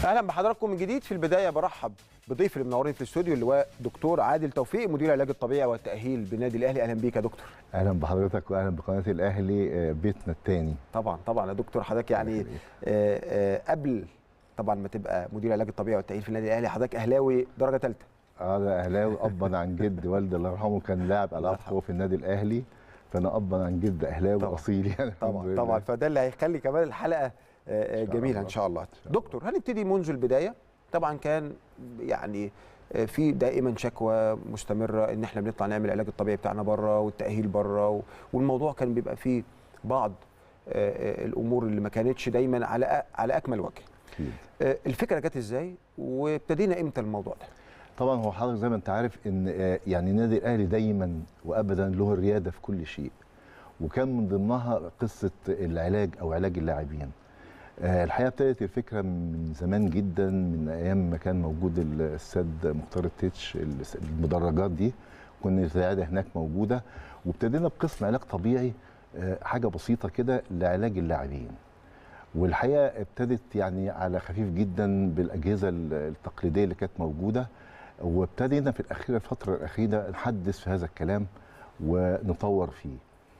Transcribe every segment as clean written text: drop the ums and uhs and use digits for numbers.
اهلا بحضراتكم من جديد. في البدايه برحب بضيف اللي منورين في الاستوديو اللي هو دكتور عادل توفيق، مدير العلاج الطبيعي والتاهيل بالنادي الاهلي. اهلا بيك يا دكتور. اهلا بحضرتك واهلا بقناه الاهلي بيتنا الثاني. طبعا يا دكتور، حضرتك يعني قبل طبعا ما تبقى مدير العلاج الطبيعي والتاهيل في النادي الاهلي حضرتك اهلاوي درجه ثالثه. انا اهلاوي ابا عن جد، والدي الله يرحمه كان لاعب العاب قوه في النادي الاهلي، فانا ابا عن جد اهلاوي اصيل يعني. طبعا فده اللي هيخلي كمان الحلقه جميله ان شاء الله. دكتور هنبتدي منذ البدايه. طبعا كان يعني في دائما شكوى مستمره ان احنا بنطلع نعمل العلاج الطبيعي بتاعنا بره والتاهيل بره، والموضوع كان بيبقى فيه بعض الامور اللي ما كانتش دايما على اكمل وجه. الفكره جت ازاي وابتدينا امتى الموضوع ده؟ طبعا هو حضرتك زي ما انت عارف ان يعني النادي الاهلي دايما وابدا له الرياده في كل شيء، وكان من ضمنها قصه العلاج او علاج اللاعبين. الحقيقه ابتدت الفكره من زمان جدا، من ايام ما كان موجود السد مختار التتش، المدرجات دي كنا العياده هناك موجوده، وابتدينا بقسم علاج طبيعي حاجه بسيطه كده لعلاج اللاعبين. والحقيقه ابتدت يعني على خفيف جدا بالاجهزه التقليديه اللي كانت موجوده، وابتدينا في الفتره الاخيره نحدث في هذا الكلام ونطور فيه.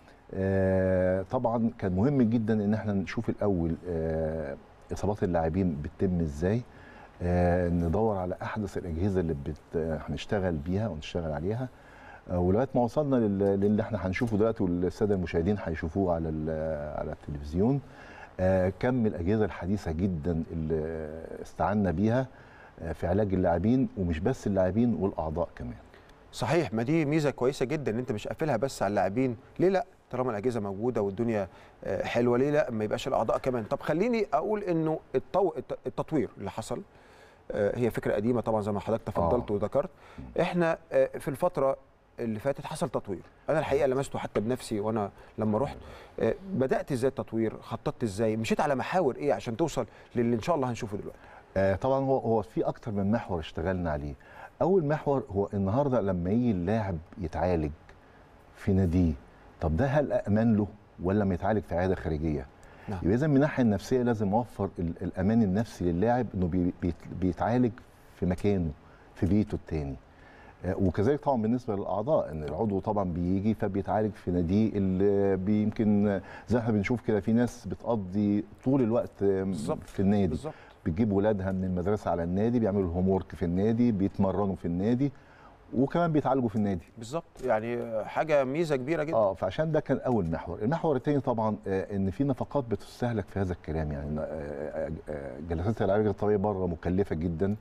طبعا كان مهم جدا ان احنا نشوف الاول اصابات اللاعبين بتتم ازاي، ندور على احدث الاجهزه اللي هنشتغل بيها ونشتغل عليها، ولغايه ما وصلنا للي احنا هنشوفه دلوقتي والساده المشاهدين هيشوفوه على التلفزيون. كم الاجهزه الحديثه جدا اللي استعنا بيها في علاج اللاعبين، ومش بس اللاعبين والاعضاء كمان. صحيح، ما دي ميزه كويسه جدا ان انت مش قافلها بس على اللاعبين. ليه لا؟ طالما الاجهزه موجوده والدنيا حلوه، ليه لا ما يبقاش الاعضاء كمان؟ طب خليني اقول انه التطوير اللي حصل هي فكره قديمه طبعا زي ما حضرتك تفضلت وذكرت. احنا في الفتره اللي فاتت حصل تطوير، انا الحقيقه لمسته حتى بنفسي وانا لما رحت. بدات ازاي التطوير؟ خططت ازاي؟ مشيت على محاور ايه عشان توصل للي ان شاء الله هنشوفه دلوقتي؟ طبعا هو في اكتر من محور اشتغلنا عليه. اول محور هو النهارده لما يجي اللاعب يتعالج في ناديه، طب ده هل امان له ولا ما يتعالج في عياده خارجيه؟ نعم. يبقى اذا من الناحيه النفسيه لازم اوفر الامان النفسي للاعب انه بيتعالج في مكانه في بيته الثاني. وكذلك طبعا بالنسبه للاعضاء، ان العضو طبعا بيجي فبيتعالج في ناديه اللي يمكن زي ما احنا بنشوف كده في ناس بتقضي طول الوقت في النادي بالزبط. بتجيب ولادها من المدرسه على النادي، بيعملوا الهوم ورك في النادي، بيتمرنوا في النادي، وكمان بيتعالجوا في النادي بالظبط. يعني حاجه ميزه كبيره جدا. فعشان ده كان اول محور. المحور الثاني طبعا ان في نفقات بتستهلك في هذا الكلام، يعني جلسات العلاج الطبيعي بره مكلفه جدا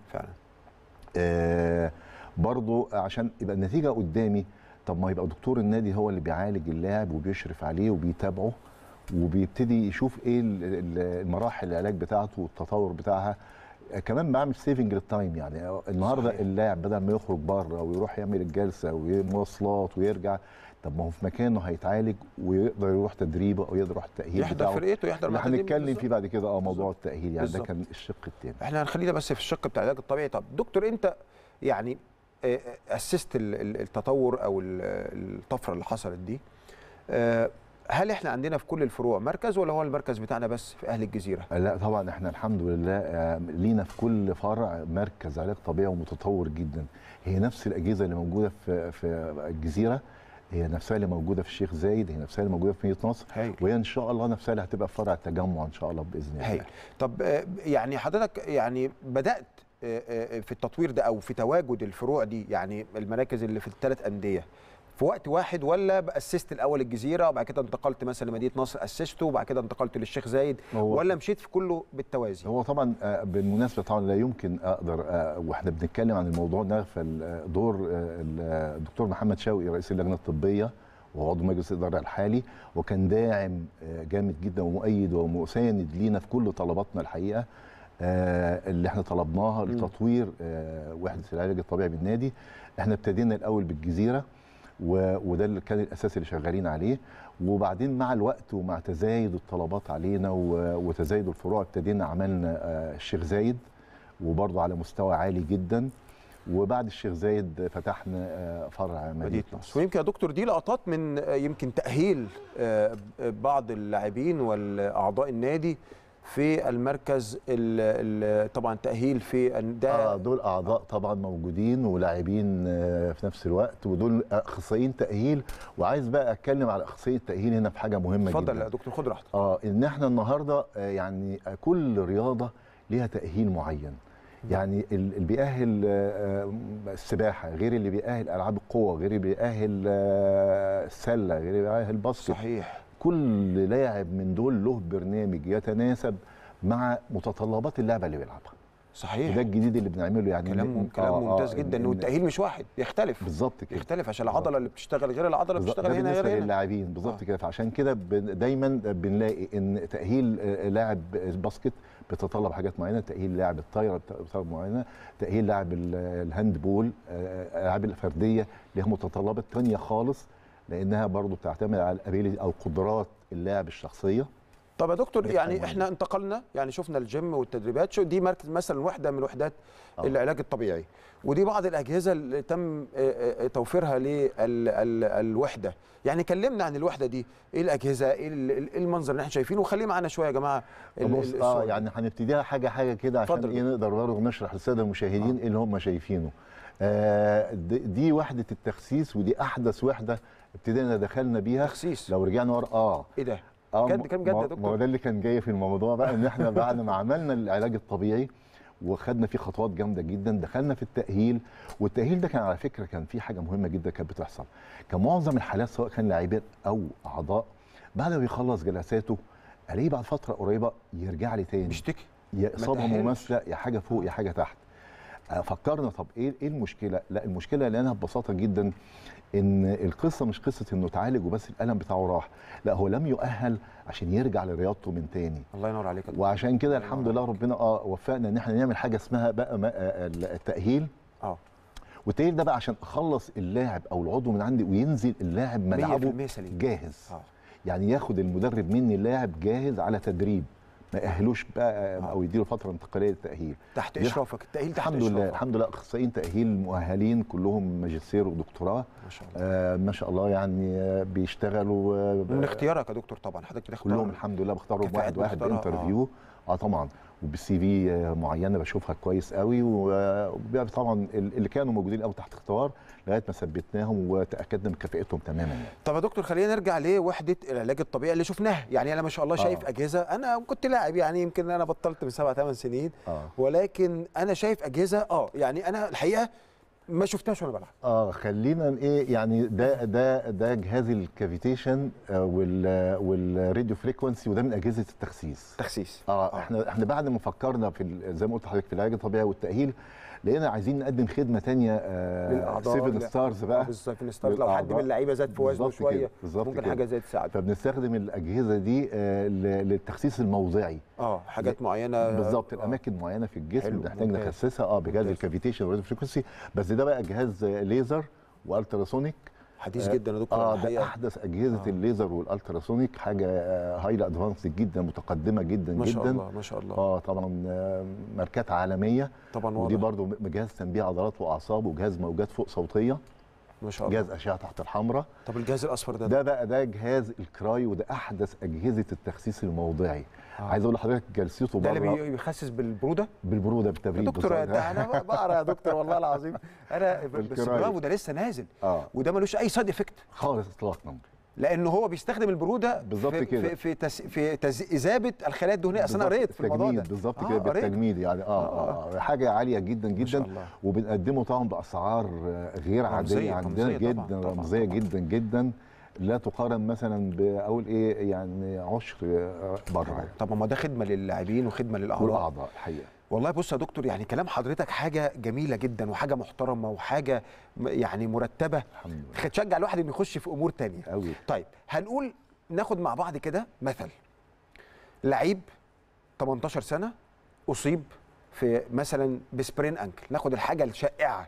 فعلا. برضو عشان يبقى النتيجه قدامي، طب ما يبقى دكتور النادي هو اللي بيعالج اللاعب وبيشرف عليه وبيتابعه وبيبتدي يشوف ايه المراحل العلاج بتاعته والتطور بتاعها. كمان بعمل سيفنج للتايم، يعني النهارده اللاعب بدل ما يخرج بره ويروح يعمل الجلسه ومواصلات ويرجع، طب ما هو في مكانه هيتعالج ويقدر يروح تدريبه او يروح التاهيل يحضر فرقته، يحضر اللي هنتكلم فيه بعد كده موضوع التاهيل، يعني ده كان الشق الثاني. احنا هنخلينا بس في الشق بتاع العلاج الطبيعي. طب دكتور انت يعني اسست التطور او الطفره اللي حصلت دي، هل احنا عندنا في كل الفروع مركز ولا هو المركز بتاعنا بس في اهل الجزيره؟ لا طبعا احنا الحمد لله لينا في كل فرع مركز علاج طبيعي ومتطور جدا. هي نفس الاجهزه اللي موجوده في الجزيره هي نفسها اللي موجوده في الشيخ زايد، هي نفسها اللي موجوده في مدينه نصر، وهي ان شاء الله نفسها اللي هتبقى في فرع التجمع ان شاء الله باذن الله. طب يعني حضرتك يعني بدات في التطوير ده او في تواجد الفروع دي، يعني المراكز اللي في الثلاث انديه في وقت واحد، ولا اسست الاول الجزيره وبعد كده انتقلت مثلا لمدينه نصر اسسته وبعد كده انتقلت للشيخ زايد، ولا مشيت في كله بالتوازي؟ هو طبعا بالمناسبه طبعا لا يمكن اقدر واحنا بنتكلم عن الموضوع ده فدور الدكتور محمد شوقي رئيس اللجنه الطبيه وهو عضو مجلس الاداره الحالي، وكان داعم جامد جدا ومؤيد ومساند لينا في كل طلباتنا الحقيقه اللي احنا طلبناها لتطوير وحده العلاج الطبيعي بالنادي. احنا ابتدينا الاول بالجزيره وده اللي كان الاساس اللي شغالين عليه، وبعدين مع الوقت ومع تزايد الطلبات علينا وتزايد الفروع ابتدينا عملنا الشيخ زايد وبرضه على مستوى عالي جدا، وبعد الشيخ زايد فتحنا فرع مدينه نصر. ويمكن يا دكتور دي لقطات من يمكن تاهيل بعض اللاعبين والاعضاء النادي في المركز طبعا تاهيل في ده دول اعضاء طبعا موجودين ولاعبين في نفس الوقت، ودول اخصائيين تاهيل. وعايز بقى اتكلم على اخصائيين التاهيل هنا في حاجه مهمه جدا. اتفضل يا دكتور، خد راحتك. ان احنا النهارده يعني كل رياضه ليها تاهيل معين. يعني اللي بيأهل السباحه غير اللي بيأهل العاب القوه، غير اللي بيأهل السله، غير اللي بيأهل الباسكت. صحيح. كل لاعب من دول له برنامج يتناسب مع متطلبات اللعبه اللي بيلعبها. صحيح. وده الجديد اللي بنعمله يعني. كلام ممتاز جدا. انه التأهيل مش واحد، يختلف. بالظبط كده. يختلف عشان العضله اللي بتشتغل غير العضله اللي بتشتغل هنا غير هنا. للاعبين بالظبط كده. فعشان كده دايما بنلاقي ان تأهيل لاعب باسكت بتتطلب حاجات معينه، تأهيل لاعب الطايره بتتطلب معينه، تأهيل لاعب الهاند بول، الالعاب الفرديه ليها متطلبات ثانيه خالص، لانها برضو بتعتمد على الابيليتي او قدرات اللاعب الشخصيه. طب يا دكتور، يعني احنا انتقلنا، يعني شفنا الجيم والتدريبات، شو دي مركز مثلا وحده من وحدات العلاج الطبيعي، ودي بعض الاجهزه اللي تم توفيرها للوحده. يعني كلمنا عن الوحده دي، ايه الاجهزه، ايه المنظر اللي احنا شايفينه، وخليه معانا شويه يا جماعه. يعني هنبتديها حاجه كده عشان ايه نقدر برضه نشرح للساده المشاهدين ايه اللي هم شايفينه. دي وحده التخسيس، ودي احدث وحده ابتدينا دخلنا بيها. تخسيس لو رجعنا ورا ايه ده؟ كان جد يا دكتور؟ ما هو ده اللي كان جاي في الموضوع بقى، ان احنا بعد ما عملنا العلاج الطبيعي وخدنا فيه خطوات جامده جدا، دخلنا في التاهيل. والتاهيل ده كان على فكره كان فيه حاجه مهمه جدا كانت بتحصل. كان معظم الحالات سواء كان لاعبين او اعضاء بعد ما بيخلص جلساته الاقيه بعد فتره قريبه يرجع لي تاني بيشتكي، يا اصابه مماثله، يا حاجه فوق يا حاجه تحت. فكرنا طب ايه المشكله؟ لا، المشكله لانها ببساطه جدا ان القصه مش قصه انه اتعالج وبس الالم بتاعه راح، لا هو لم يؤهل عشان يرجع لرياضته من تاني. الله ينور عليك. وعشان كده الحمد لله ربنا وفقنا ان احنا نعمل حاجه اسمها بقى التاهيل. والتاهيل ده بقى عشان اخلص اللاعب او العضو من عندي وينزل اللاعب ملعبه جاهز. يعني ياخد المدرب مني اللاعب جاهز على تدريب، ما يأهلوش بقى او يديله فتره انتقاليه للتاهيل تحت اشرافك. التاهيل تحت الحمد اشرافك. الحمد لله اخصائيين تاهيل مؤهلين كلهم ماجستير ودكتوراه ما شاء الله. ما شاء الله، يعني بيشتغلوا من اختيارك يا دكتور طبعا، حضرتك بتختار كلهم الحمد لله، بختارهم واحد انترفيو. طبعا، وبالسي في معينه بشوفها كويس قوي، وطبعا اللي كانوا موجودين قوي تحت اختبار لغايه ما ثبتناهم وتاكدنا من كفاءتهم تماما يعني. طب يا دكتور، خلينا نرجع لوحده العلاج الطبيعي اللي شفناها. يعني انا ما شاء الله شايف اجهزه، انا كنت لاعب يعني، يمكن انا بطلت من 7-8 سنين، ولكن انا شايف اجهزه يعني انا الحقيقه ما شفتهاش وانا بلعب. خلينا ايه يعني، ده جهاز الكافيتيشن والراديو فريكونسي، وده من اجهزه التخسيس. احنا بعد ما فكرنا في زي ما قلت لحضرتك في العلاج الطبيعي والتاهيل، لقينا عايزين نقدم خدمه ثانيه للاعضاء 7 ستارز بقى. 7 ستارز لو حد من اللعيبه زاد في وزنه شويه ممكن حاجه زي تساعد. فبنستخدم الاجهزه دي للتخسيس الموضعي. حاجات معينه بالظبط، الاماكن معينه في الجسم بنحتاج نخسسها بجهاز الكافيتيشن والراديو فريكونسي. بس ده بقى جهاز ليزر والتراسونيك حديث جدا يا دكتور. ده احدث اجهزه الليزر والالتراسونيك، حاجه هايلي ادفانسد جدا، متقدمه جدا ما شاء جدا. الله ما شاء الله. طبعا ماركات عالميه طبعا. ودي برضو جهاز تنبيه عضلات واعصاب، وجهاز موجات فوق صوتيه ما شاء الله، جهاز اشعه تحت الحمراء. طب الجهاز الاصفر ده جهاز الكراي، وده احدث اجهزه التخسيس الموضعي. عايز اقول لحضرتك جلسته بره ده اللي بيخسس بالبروده بالتبريد. دكتور انا بقرا يا دكتور والله العظيم انا بس برافو، ده لسه نازل وده ملوش اي سايد افكت خالص اطلاقا، لانه هو بيستخدم البروده بالظبط كده في اذابه الخلايا الدهنيه. اصل انا قريت في الموضوع ده بالظبط كده بالتجميد يعني. حاجه عاليه جدا جدا، وبنقدمه طبعا باسعار غير عاديه عندنا جدا، رمزيه جدا جدا، لا تقارن مثلا باقول ايه يعني عشر بره. طب ما ده خدمه للاعبين وخدمه للاعضاء الحقيقه. والله بص يا دكتور، يعني كلام حضرتك حاجه جميله جدا وحاجه محترمه وحاجه يعني مرتبه تشجع الواحد انه يخش في امور تانية قوي. طيب هنقول ناخد مع بعض كده مثل لعيب 18 سنه اصيب في مثلا بسبرين انكل، ناخد الحاجه الشائعه،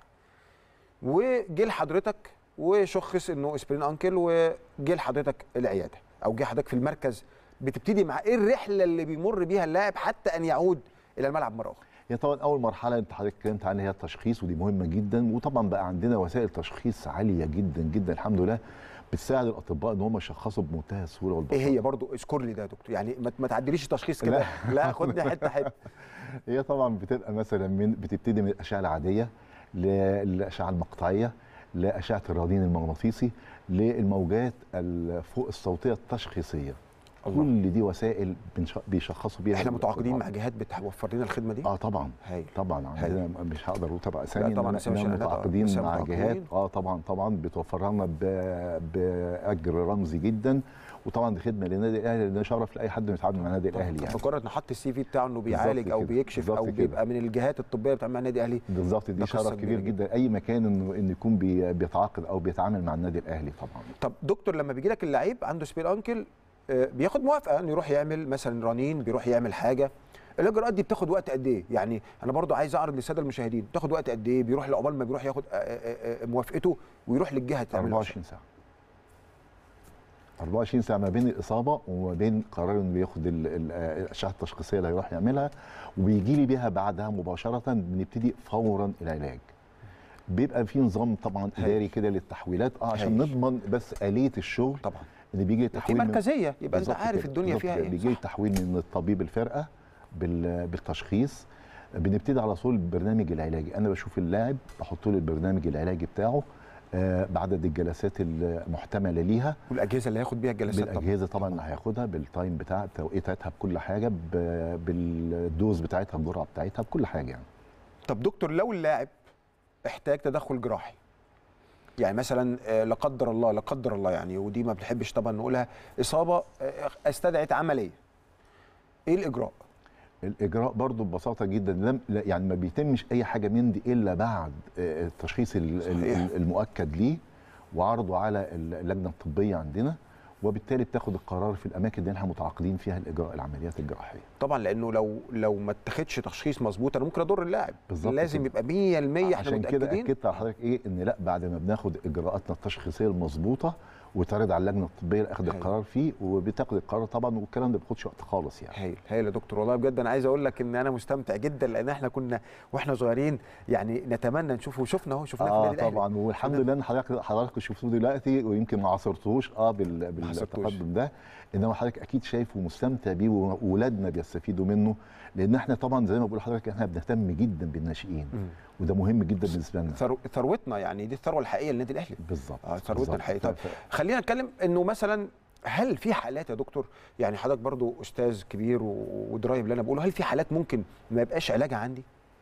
وجه لحضرتك وشخص انه سبرين انكل، وجه لحضرتك العياده او جه حضرتك في المركز، بتبتدي مع ايه الرحله اللي بيمر بيها اللاعب حتى ان يعود الى الملعب مره اخرى؟ هي طبعا اول مرحله انت حضرتك اتكلمت عنها هي التشخيص، ودي مهمه جدا، وطبعا بقى عندنا وسائل تشخيص عاليه جدا جدا الحمد لله بتساعد الاطباء ان هم يشخصوا بمنتهى السهوله والبساطه. ايه هي برضو اذكر لي ده يا دكتور، يعني ما تعدليش تشخيص كده، لا خدني حته حته. هي طبعا بتبقى مثلا بتبتدي من الاشعه العاديه للاشعه المقطعيه، لاشعه الرنين المغناطيسي، للموجات الفوق الصوتيه التشخيصيه. الله. كل دي وسائل بيشخصوا بيها. احنا متعاقدين مع جهات بتوفر لنا الخدمه دي؟ طبعا. هايل. طبعا عندنا مش هقدر اقول طبعا اسامي، طبعا متعاقدين مع جهات طبعا بتوفر لنا باجر رمزي جدا. وطبعا دي خدمه للنادي الاهلي، لان شرف لاي حد يتعامل مع النادي الاهلي. يعني مجرد نحط السي في بتاعه انه بيعالج او بيكشف او بيبقى من الجهات الطبيه بتاع النادي الاهلي. بالظبط، دي شرف كبير جدا اي مكان انه يكون بيتعاقد او بيتعامل مع النادي الاهلي طبعا. طب دكتور، لما بيجي لك اللعيب عنده سبيل انكل بياخد موافقه انه يروح يعمل مثلا رنين، بيروح يعمل حاجه، الاجراءات دي بتاخد وقت قد ايه؟ يعني انا برضو عايز اعرض للساده المشاهدين، بتاخد وقت قد ايه؟ بيروح لعقبال ما بيروح ياخد موافقته ويروح للجهه تعمل 24 ساعه. 24 ساعه ما بين الاصابه وما بين قرار انه بياخد الاشعه التشخيصيه اللي هيروح يعملها، وبيجي لي بيها بعدها مباشره بنبتدي فورا العلاج. بيبقى في نظام طبعا اداري كده للتحويلات عشان نضمن بس آلية الشغل. طبعا ان بيجي تحويل في مركزيه، يبقى انت عارف الدنيا فيها ايه. بيجي تحويل من الطبيب الفرقه بالتشخيص، بنبتدي على طول البرنامج العلاجي. انا بشوف اللاعب بحط له البرنامج العلاجي بتاعه بعدد الجلسات المحتمله ليها، والاجهزه اللي هياخد بيها الجلسات، بالاجهزه طبعا اللي هياخدها، بالتايم بتاعها، بتوقيتاتها، بكل حاجه، بالدوز بتاعتها، الجرعه بتاعتها، بكل حاجه يعني. طب دكتور، لو اللاعب احتاج تدخل جراحي، يعني مثلا لا قدر الله يعني، ودي ما بنحبش طبعا نقولها، اصابه استدعت عمليه، ايه الاجراء؟ الاجراء برضو ببساطه جدا، يعني ما بيتمش اي حاجه من دي الا بعد التشخيص المؤكد ليه وعرضه على اللجنه الطبيه عندنا، وبالتالي بتاخد القرار في الاماكن اللي احنا متعاقدين فيها الاجراء العمليات الجراحيه. طبعا لانه لو ما اتخذش تشخيص مظبوط انا ممكن اضر اللاعب. لازم يبقى 100% احنا متاكدين. عشان كده اكدت على حضرتك ان لا، بعد ما بناخد اجراءاتنا التشخيصيه المظبوطه وتعرض على اللجنه الطبيه لاخذ القرار فيه، وبتاخد القرار طبعا، والكلام ده ما بياخدش وقت خالص يعني. هايل يا دكتور، والله بجد انا عايز اقول لك ان انا مستمتع جدا، لان احنا كنا واحنا صغيرين يعني نتمنى نشوفه، وشفنا اهو شفناه في النادي الاهلي طبعا، والحمد لله ان حضرتك شفتوه دلوقتي، ويمكن ما عاصرتوش بالتقدم ده، انما حضرتك اكيد شايفه ومستمتع بيه، واولادنا بيستفيدوا منه، لان احنا طبعا زي ما بقول لحضرتك احنا بنهتم جدا بالناشئين، وده مهم جدا بالنسبه لنا. ثروتنا يعني، دي الثروه الحقيقيه للنادي الاهلي. بالظبط. ثروتنا الحقيقيه. طب خلينا نتكلم انه مثلا هل في حالات يا دكتور، يعني حضرتك برضو استاذ كبير ودرايب اللي انا بقوله، هل في حالات ممكن ما يبقاش علاجها عندي؟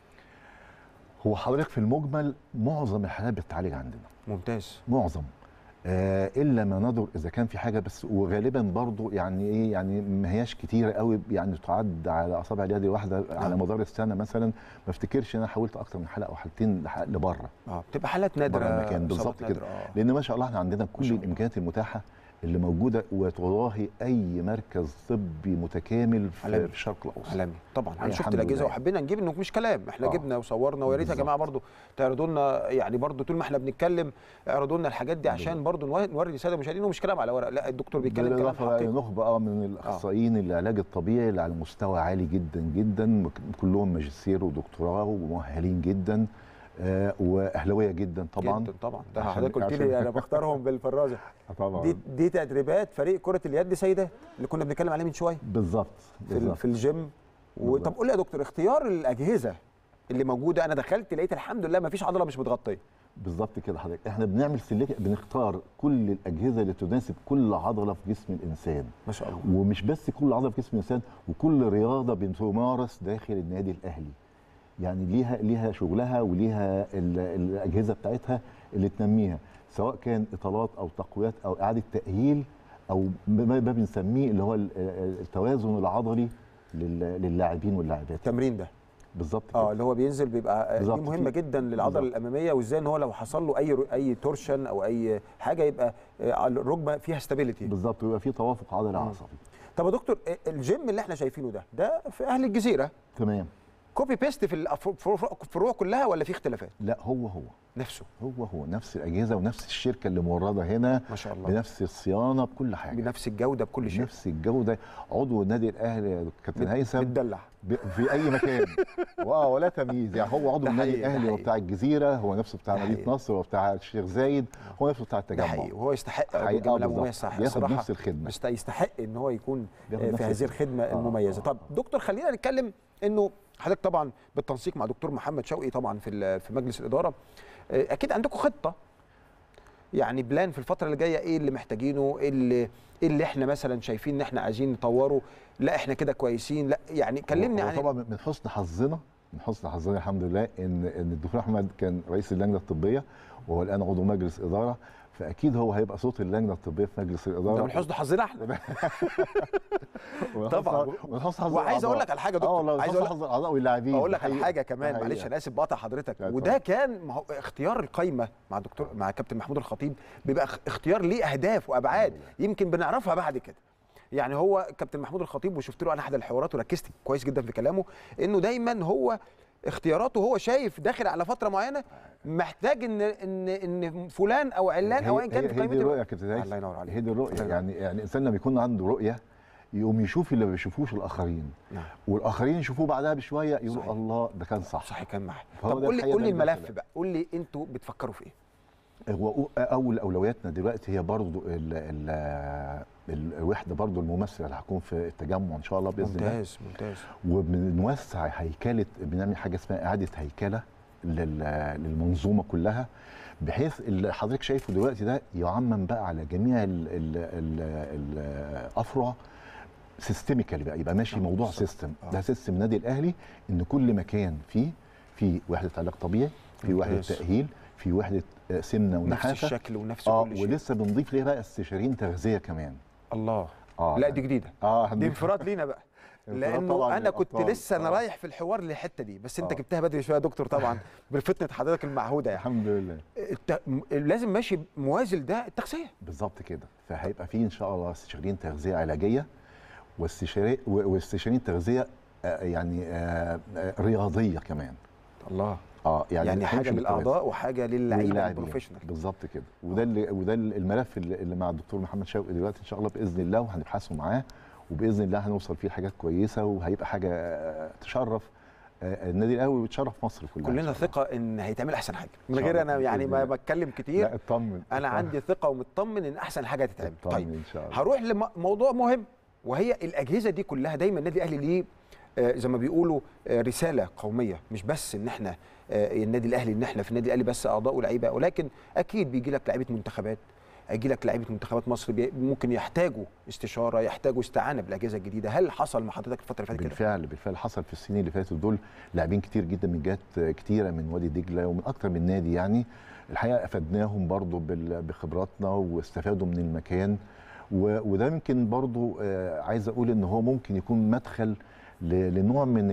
هو حضرتك في المجمل معظم الحالات بتتعالج عندنا. ممتاز. معظم الا ما ندر اذا كان في حاجه بس، وغالبا برضو يعني ايه، يعني ما هياش كتيره قوي، يعني تعد على اصابع اليد الواحده على مدار السنه مثلا. ما افتكرش ان انا حاولت اكتر من حلقه او حالتين لبره. بتبقى حالات نادره المكان بالظبط كده. لان ما شاء الله احنا عندنا كل الامكانيات المتاحه اللي موجوده وتضاهي اي مركز طبي متكامل في الشرق الاوسط. عالمي طبعا. انا شفت الاجهزه وحبينا نجيب، انه مش كلام، احنا جبنا وصورنا، ويا ريت يا جماعه برضو تعرضوا لنا، يعني برضو طول ما احنا بنتكلم اعرضوا لنا الحاجات دي عشان برضو نوري للساده المشاهدين، ومش كلام على ورق، لا الدكتور بيتكلم كلام حقيقي. نخبه من الاخصائيين العلاج الطبيعي اللي على مستوى عالي جدا جدا، كلهم ماجستير ودكتوراه ومؤهلين جدا، واهلاويه جدا طبعا. طبعا ده حضرتك قلت لي انا بختارهم بالفرازه طبعا. دي تدريبات فريق كره اليد سيده اللي كنا بنتكلم عليه من شويه. بالظبط. في الجيم. طب قول لي يا دكتور، اختيار الاجهزه اللي موجوده، انا دخلت لقيت الحمد لله ما فيش عضله مش متغطيه. بالظبط كده حضرتك، احنا بنعمل بنختار كل الاجهزه اللي تناسب كل عضله في جسم الانسان. ما شاء الله. ومش بس كل عضله في جسم الانسان، وكل رياضه بتمارس داخل النادي الاهلي. يعني ليها شغلها وليها الاجهزه بتاعتها اللي تنميها، سواء كان اطالات او تقويات او اعاده تاهيل، او ما بنسميه اللي هو التوازن العضلي للاعبين واللاعبات. التمرين ده بالظبط كده. اللي هو بينزل بيبقى دي مهمه جدا للعضله الاماميه، وازاي ان هو لو حصل له اي تورشن او اي حاجه يبقى الركبه فيها ستابيليتي. بالظبط، ويبقى في توافق عضلي عصبي. طب يا دكتور، الجيم اللي احنا شايفينه ده في اهل الجزيره تمام، كوبي بيست في الفروع كلها ولا في اختلافات؟ لا، هو نفسه، هو نفس الاجهزه ونفس الشركه اللي مورده هنا، ما شاء الله، بنفس الصيانه بكل حاجه، بنفس الجوده بكل شيء، نفس الجوده. عضو النادي الاهلي يا كابتن هيثم متدلع في اي مكان ولا تمييز، يعني هو عضو النادي الاهلي وبتاع الجزيره، هو نفسه بتاع مدينه نصر وبتاع الشيخ زايد، هو نفسه بتاع التجمع. ده حقيقي، وهو يستحق الجمعيه العموميه الصراحه، بياخد نفس الخدمه، يستحق ان هو يكون في هذه الخدمه المميزه. طب دكتور، خلينا نتكلم انه حضرتك طبعا بالتنسيق مع دكتور محمد شوقي طبعا في مجلس الاداره، اكيد عندكم خطه، يعني بلان في الفتره اللي جايه، ايه اللي محتاجينه، ايه اللي احنا مثلا شايفين ان احنا عايزين نطوره، لا احنا كده كويسين، لا يعني كلمني عن. طبعا من حسن حظنا الحمد لله ان الدكتور احمد كان رئيس اللجنه الطبيه، وهو الان عضو مجلس اداره، فاكيد هو هيبقى صوت اللجنه الطبيه في مجلس الاداره. ده من حسن حظنا احنا. طبعا. وعايز اقول لك على حاجه دكتور، عايز اقول لك الاعضاء واللاعبين، اقول لك على حاجه كمان، معلش انا اسف بقطع حضرتك، وده كان اختيار القايمه مع كابتن محمود الخطيب بيبقى اختيار ليه اهداف وابعاد يمكن بنعرفها بعد كده. يعني هو كابتن محمود الخطيب، وشفت له على احد الحوارات وركزت كويس جدا في كلامه، انه دايما هو اختياراته، هو شايف داخل على فتره معينه محتاج ان فلان او علان او ايا كان في قائمته. هي دي الرؤيه يا كابتن. الله ينور عليك. هي دي الرؤيه، يعني الانسان لما يكون عنده رؤيه يقوم يشوف اللي ما بيشوفوش الاخرين. نعم. والاخرين يشوفوه بعدها بشويه يقولوا الله ده كان صح كان معاه. طب قول لي الملف بقى، قول لي انتوا بتفكروا في ايه؟ هو اول اولوياتنا دلوقتي هي برضو الوحده برضو الممثله اللي هتكون في التجمع ان شاء الله باذن الله. ممتاز. وبنوسع هيكله، بنعمل حاجه اسمها اعاده هيكله للمنظومه كلها، بحيث اللي حضرتك شايفه دلوقتي ده يعمم بقى على جميع الافرع سيستميكالي، بقى يبقى ماشي موضوع سيستم. ده سيستم النادي الاهلي، ان كل مكان فيه وحده علاج طبيعي، في وحده تاهيل، في وحده سمنه ونحافه، نفس الشكل ونفس كل شيء. ولسه بنضيف ليها بقى استشاريين تغذيه كمان. الله. لا دي جديده. دي انفراد لينا بقى، لانه انا كنت لسه انا رايح في الحوار للحته دي، بس انت جبتها بدري شويه يا دكتور طبعا بفتنه حضرتك المعهوده يعني. الحمد لله. لازم ماشي موازل ده التغذيه بالظبط كده. فهيبقى فيه ان شاء الله استشاريين تغذيه علاجيه، واستشاريين تغذيه يعني رياضيه كمان. الله. يعني حاجه للاعضاء وحاجه للعيبه البروفيشنال. بالظبط كده. وده الملف اللي مع الدكتور محمد شوقي دلوقتي ان شاء الله باذن الله، وهنبحثه معاه، وباذن الله هنوصل فيه لحاجات كويسه، وهيبقى حاجه تشرف النادي الاهلي وتشرف مصر كلها. كلنا ثقه ان هيتعمل احسن حاجه، من غير انا يعني ما بتكلم كتير. لا اطمن، انا عندي ثقه ومطمن ان احسن حاجه هتتعمل. طيب ان شاء الله. هروح لموضوع مهم، وهي الاجهزه دي كلها. دايما النادي الاهلي ليه زي ما بيقولوا رساله قوميه، مش بس ان احنا النادي الاهلي، ان احنا في النادي الاهلي بس اعضاء ولاعيبه، ولكن اكيد بيجي لك لعيبه منتخبات، هيجي لك لعيبه منتخبات مصر ممكن يحتاجوا استشاره، يحتاجوا استعانه بالاجهزه الجديده. هل حصل مع حضرتك الفتره اللي فاتت كده؟ بالفعل حصل في السنين اللي فاتت دول لاعبين كتير جدا من جهات كتيره من وادي دجله ومن اكتر من نادي، يعني الحقيقه افدناهم برضو بخبراتنا واستفادوا من المكان، وده يمكن برضو عايز اقول ان هو ممكن يكون مدخل لنوع من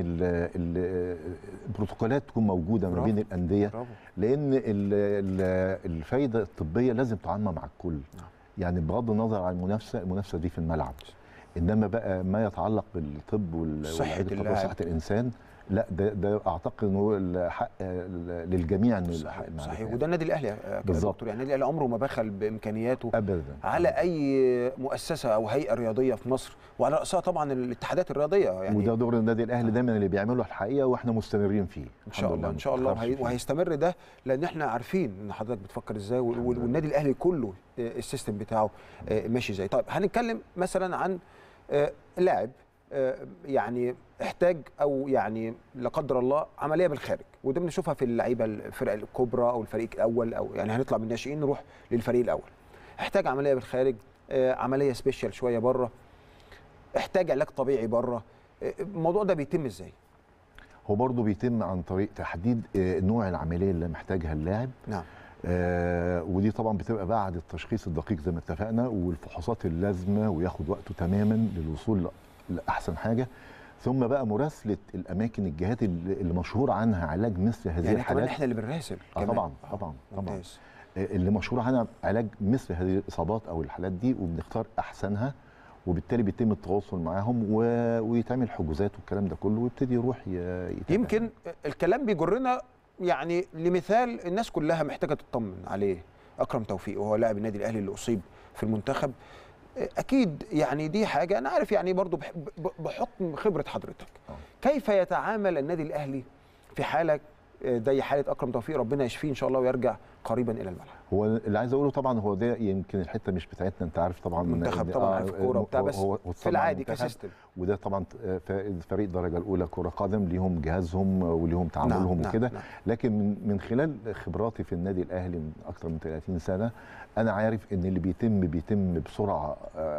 البروتوكولات تكون موجوده ما بين الانديه، لان الفايده الطبيه لازم تعمم مع الكل. يعني بغض النظر عن المنافسه دي في الملعب، انما بقى ما يتعلق بالطب وصحه الانسان، لا ده اعتقد ان هو الحق للجميع انه صحيح. وده النادي الاهلي يا دكتور، يعني النادي الاهلي عمره ما بخل بامكانياته ابدا على اي مؤسسه او هيئه رياضيه في مصر، وعلى راسها طبعا الاتحادات الرياضيه يعني. وده دور النادي الاهلي دايما اللي بيعمله الحقيقه، واحنا مستمرين فيه ان شاء الله. ان شاء الله وهيستمر ده، لان احنا عارفين ان حضرتك بتفكر ازاي، والنادي الاهلي كله السيستم بتاعه ماشي ازاي. طيب هنتكلم مثلا عن لاعب يعني احتاج، او يعني لا قدر الله عمليه بالخارج، وده بنشوفها في اللعيبه الفرق الكبرى او الفريق الاول، او يعني هنطلع من الناشئين نروح للفريق الاول. احتاج عمليه بالخارج، عمليه سبيشال شويه بره، احتاج علاج طبيعي بره. الموضوع ده بيتم ازاي؟ هو برضه بيتم عن طريق تحديد نوع العمليه اللي محتاجها اللاعب. نعم. ودي طبعا بتبقى بعد التشخيص الدقيق زي ما اتفقنا، والفحوصات اللازمه، وياخد وقته تماما للوصول لاحسن حاجه، ثم بقى مراسله الاماكن، الجهات اللي مشهور عنها علاج مثل هذه يعني الحالات. كمان احنا اللي بنراسل طبعا اللي مشهور عنها علاج مثل هذه الاصابات او الحالات دي، وبنختار احسنها، وبالتالي بيتم التواصل معاهم ويتعمل حجوزات والكلام ده كله، ويبتدي يروح يتابع. يمكن الكلام بيجرنا يعني لمثال الناس كلها محتاجه تطمن عليه، اكرم توفيق، وهو لاعب النادي الاهلي اللي اصيب في المنتخب. اكيد يعني دي حاجه انا عارف، يعني برضو بحكم خبره حضرتك، كيف يتعامل النادي الاهلي في حاله زي حاله اكرم توفيق، ربنا يشفيه ان شاء الله ويرجع قريبا الى الملعب؟ هو اللي عايز اقوله طبعا، هو ده يمكن الحته مش بتاعتنا، انت عارف طبعا منتخب طبعا عارف الكوره وبتاع، بس في العادي كسيستم. وده طبعا فريق الدرجه الاولى كره قدم ليهم جهازهم وليهم تعاملهم وكده. لكن من خلال خبراتي في النادي الاهلي من اكثر من 30 سنه انا عارف ان اللي بيتم بسرعه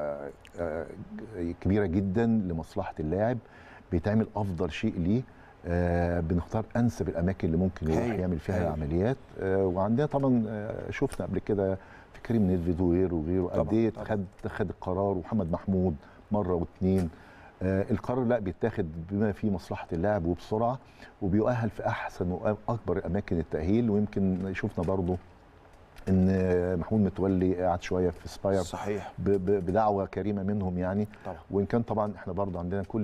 كبيره جدا لمصلحه اللاعب، بيتعمل افضل شيء ليه. بنختار انسب الاماكن اللي ممكن يروح يعمل فيها العمليات. وعندنا طبعا شفنا قبل كده في كريم نيدفيد وغيره قد ايه خد القرار، ومحمد محمود مره واثنين. القرار لا بيتاخد بما فيه مصلحه اللاعب وبسرعه، وبيؤهل في احسن واكبر اماكن التاهيل. ويمكن شفنا برضه ان محمود متولي قعد شويه في سباير، صحيح، بدعوه كريمه منهم يعني طبعا. وان كان طبعا احنا برضه عندنا كل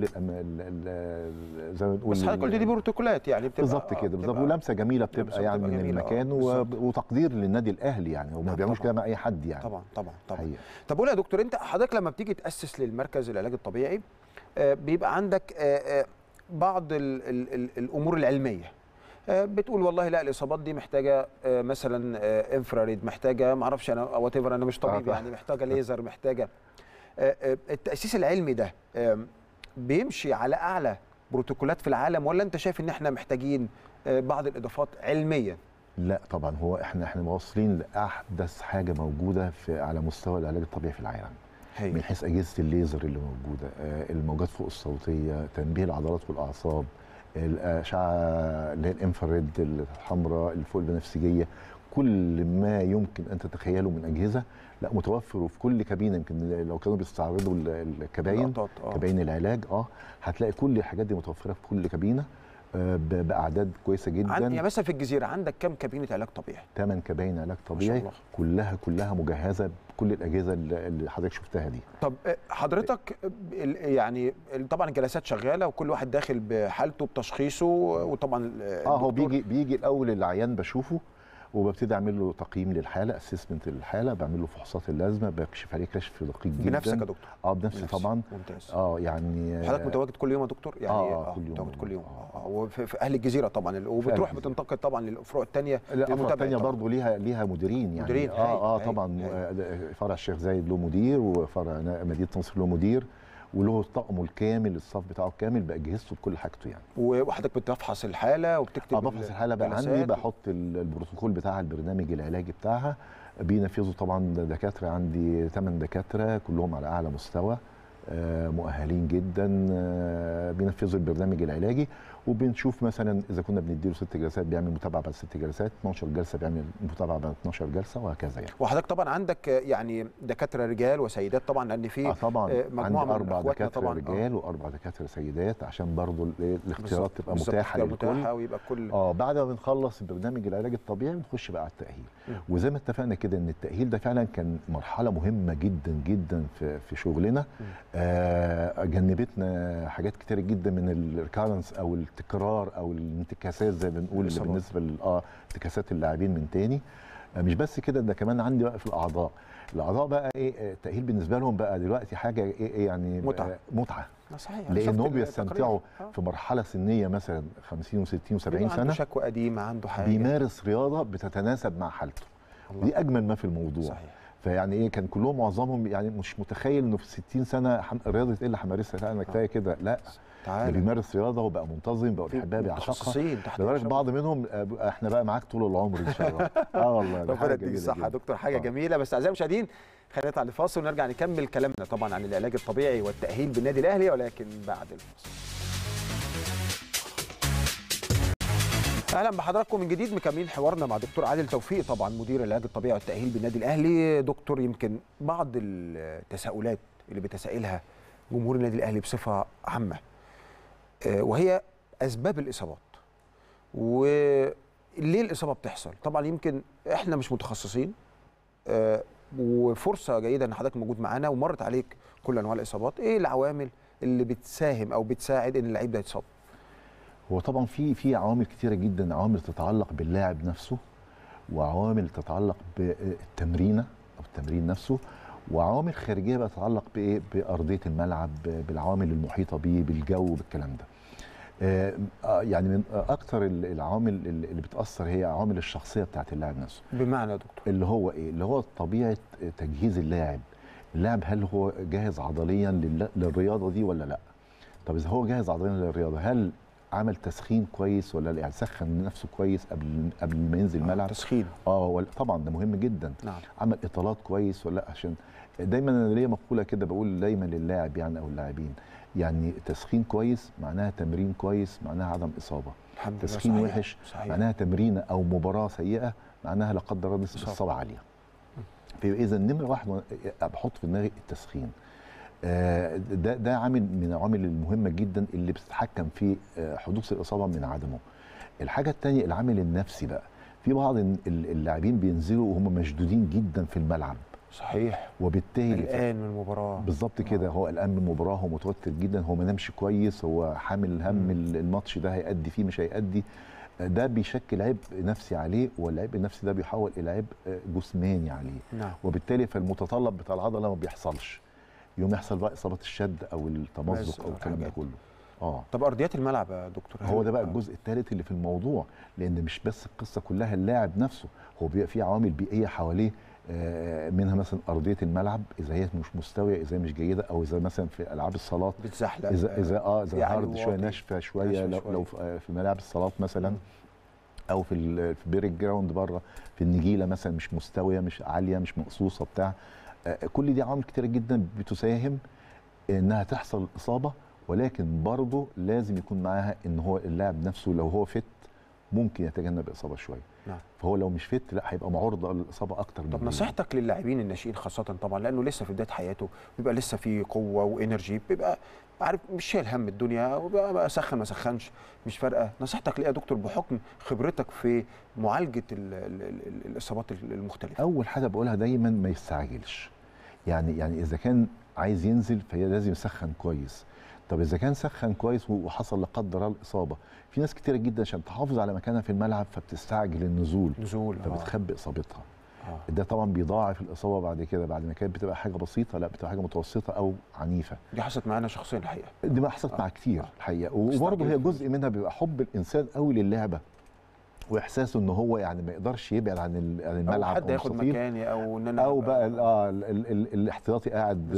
زي ما بنقول، بس كل دي بروتوكولات يعني بتبقى بالظبط كده، بالظبط، ولمسه جميله بتبقى يعني من المكان وتقدير للنادي الاهلي يعني، وما بيعملوش كده مع اي حد يعني. طبعا. طب قول يا دكتور، انت حضرتك لما بتيجي تاسس للمركز العلاج الطبيعي بيبقى عندك بعض الامور العلميه، بتقول والله لا الاصابات دي محتاجه مثلا انفراريد، محتاجه ما اعرفش انا وات ايفر، انا مش طبيب يعني، محتاجه ليزر، محتاجه التاسيس العلمي ده بيمشي على اعلى بروتوكولات في العالم، ولا انت شايف ان احنا محتاجين بعض الاضافات علميا؟ لا طبعا، هو احنا واصلين لاحدث حاجه موجوده على مستوى العلاج الطبيعي في العالم، من حيث اجهزه الليزر اللي موجوده، الموجات فوق الصوتيه، تنبيه العضلات والاعصاب، الاشعه اللي هي الانفراريد الحمراء، الفوق البنفسجيه، كل ما يمكن ان تتخيله من اجهزه لا متوفر وفي كل كابينه. يمكن لو كانوا بيستعرضوا الكباين كباين العلاج هتلاقي كل الحاجات دي متوفره في كل كابينه باعداد كويسه جدا. يعني مثلا في الجزيره عندك كم كابينه علاج طبيعي؟ 8 كباين علاج طبيعي، كلها مجهزه بكل الاجهزه اللي حضرتك شفتها دي. طب حضرتك يعني طبعا الجلسات شغاله وكل واحد داخل بحالته بتشخيصه، وطبعا هو بيجي الاول العيان بشوفه وببتدي اعمل له تقييم للحاله، اسسمنت للحاله، بعمل له فحوصات اللازمه، بكشف عليه كشف دقيق جدا. بنفسك يا دكتور؟ بنفسي طبعا. ممتاز. يعني حضرتك متواجد كل يوم يا دكتور؟ يعني كل يوم، متواجد كل يوم. وفي اهل الجزيره طبعا، وبتروح بتنتقل طبعا للفروع الثانيه. الفروع الثانيه برضه ليها مديرين يعني. مديرين طبعا. فرع الشيخ زايد له مدير، وفرع مدينه نصر له مدير، وله طقمه الكامل، الصف بتاعه كامل باجهزته بكل حاجته يعني. وحضرتك بتفحص الحاله وبتكتب بفحص الحاله بقى عندي، بحط البروتوكول بتاع البرنامج العلاجي بتاعها، بينفذوا طبعا دكاتره، عندي 8 دكاتره كلهم على اعلى مستوى، مؤهلين جدا، بينفذوا البرنامج العلاجي. وبنشوف مثلا اذا كنا بنديله 6 جلسات بيعمل متابعه بعد 6 جلسات، 12 جلسه بيعمل متابعه بعد 12 جلسه، وهكذا يعني. وحضرتك طبعا عندك يعني دكاتره رجال وسيدات طبعا، لان في طبعا مجموعه عندي 4 دكاتره طبعا رجال و4 دكاتره سيدات، عشان برضو الاختيارات تبقى متاحه للكل. ويبقى كل بعد ما بنخلص البرنامج العلاج الطبيعي بنخش بقى على التاهيل. وزي ما اتفقنا كده ان التاهيل ده فعلا كان مرحله مهمه جدا جدا في شغلنا. جنبتنا حاجات كتير جدا من الريكارنس او التكرار او الانتكاسات زي ما بنقول، اللي بالنسبه انتكاسات اللاعبين من تاني. مش بس كده، ده كمان عندي بقى في الاعضاء بقى التاهيل بالنسبه لهم بقى دلوقتي حاجه يعني متعه. صحيح. لانهم بيستمتعوا في مرحله سنيه مثلا 50 و60 و70 سنه، عنده شكوى قديمه، عنده حاجه، بيمارس رياضه بتتناسب مع حالته. دي اجمل ما في الموضوع. صحيح. فيعني كان كلهم معظمهم يعني مش متخيل انه في 60 سنه رياضه ايه اللي همارسها، لا انا كفايه كده، لا ده بيمارس رياضه وبقى منتظم، بقى بيحبها، بيعشقها، لدرجه بعض منهم احنا بقى معاك طول العمر ان شاء الله. والله ربنا يديك الصحه يا دكتور، حاجه جميله. بس اعزائي المشاهدين خلينا نطلع لفاصل ونرجع نكمل كلامنا طبعا عن العلاج الطبيعي والتاهيل بالنادي الاهلي، ولكن بعد الفاصل. اهلا بحضراتكم من جديد، مكملين حوارنا مع دكتور عادل توفيق، طبعا مدير العلاج الطبيعي والتاهيل بالنادي الاهلي. دكتور، يمكن بعض التساؤلات اللي بتسائلها جمهور النادي الاهلي بصفه عامه، وهي اسباب الاصابات وليه الاصابه بتحصل. طبعا يمكن احنا مش متخصصين، وفرصه جيده ان حضرتك موجود معانا ومرت عليك كل انواع الاصابات. ايه العوامل اللي بتساهم او بتساعد ان اللعيب ده يتصاب؟ هو طبعا في عوامل كتيره جدا، عوامل تتعلق باللاعب نفسه، وعوامل تتعلق بالتمرين نفسه، وعوامل خارجيه بقى تتعلق بارضيه الملعب، بالعوامل المحيطه بيه، بالجو، بالكلام ده. يعني من اكتر العوامل اللي بتاثر هي عوامل الشخصيه بتاعت اللاعب نفسه. بمعنى يا دكتور؟ اللي هو ايه؟ اللي هو طبيعه تجهيز اللاعب. اللاعب هل هو جاهز عضليا للرياضه دي ولا لا؟ طب اذا هو جاهز عضليا للرياضه، هل عمل تسخين كويس ولا لا؟ يعني سخن نفسه كويس قبل ما ينزل الملعب. تسخين. طبعا ده مهم جدا. نعم. عمل اطالات كويس ولا لا؟ عشان دايما انا ليا مقوله كده بقول دايما للاعب يعني او اللاعبين، يعني تسخين كويس معناها تمرين كويس، معناها عدم اصابه. الحمد لله. تسخين صحيح. وحش صحيح. معناها تمرينه او مباراه سيئه، معناها لا قدر الله نسبه اصابه عاليه. فيبقى اذا نمره واحد بحط في دماغي التسخين. ده عامل من العوامل المهمه جدا اللي بتتحكم في حدوث الاصابه من عدمه. الحاجه الثانيه العامل النفسي بقى. في بعض اللاعبين بينزلوا وهم مشدودين جدا في الملعب. صحيح. وبالتالي قلقان من المباراه. بالظبط كده. هو قلقان من المباراه، هو متوتر جدا، هو ما نامش كويس، هو حامل هم الماتش ده هيأدي فيه مش هيأدي. ده بيشكل عبء نفسي عليه، والعبء النفسي ده بيحول الى عبء جسماني عليه. نعم. وبالتالي فالمتطلب بتاع العضله ما بيحصلش. يوم يحصل بقى اصابات الشد او التمزق او الكلام ده كله. طب ارضيات الملعب يا دكتور؟ هو ده بقى الجزء الثالث اللي في الموضوع، لان مش بس القصه كلها اللاعب نفسه، هو بيبقى في عوامل بيئيه حواليه، منها مثلا ارضيه الملعب اذا هي مش مستويه، اذا هي مش جيده، او اذا مثلا في العاب الصالات بتزحلق، اذا هارد شويه، ناشفه شويه، لو في ملاعب الصالات مثلا، او في بيرك جراوند بره في النجيله مثلا مش مستويه، مش عاليه، مش مقصوصه بتاع. كل دي عوامل كتيره جدا بتساهم انها تحصل الاصابه، ولكن برضه لازم يكون معاها ان هو اللاعب نفسه لو هو فت ممكن يتجنب الاصابه شويه. نعم. فهو لو مش فت لا هيبقى معرض للاصابه اكتر. طب نصيحتك للاعبين الناشئين خاصه طبعا، لانه لسه في بدايه حياته، بيبقى لسه في قوه وانرجي، بيبقى عارف مش شايل هم الدنيا، وبقى اسخن ما اسخنش مش فارقه. نصيحتك ليه يا دكتور بحكم خبرتك في معالجه الاصابات المختلفه؟ اول حاجه بقولها دايما ما يستعجلش. يعني اذا كان عايز ينزل فهي لازم يسخن كويس. طب اذا كان سخن كويس وحصل لا قدر الله الاصابه، في ناس كتيره جدا عشان تحافظ على مكانها في الملعب فبتستعجل النزول فبتخبي اصابتها. ده طبعا بيضاعف الاصابه بعد كده، بعد ما كانت بتبقى حاجه بسيطه لا بتبقى حاجه متوسطه او عنيفه. دي حصلت معانا شخصيا الحقيقه. دي بقى حصلت مع كتير الحقيقه. وبرضه هي جزء منها بيبقى حب الانسان قوي للعبه، واحساسه ان هو يعني ما يقدرش يبعد عن الملعب، او حد ياخد مكاني، او ان انا او بقى الاحتياطي قاعد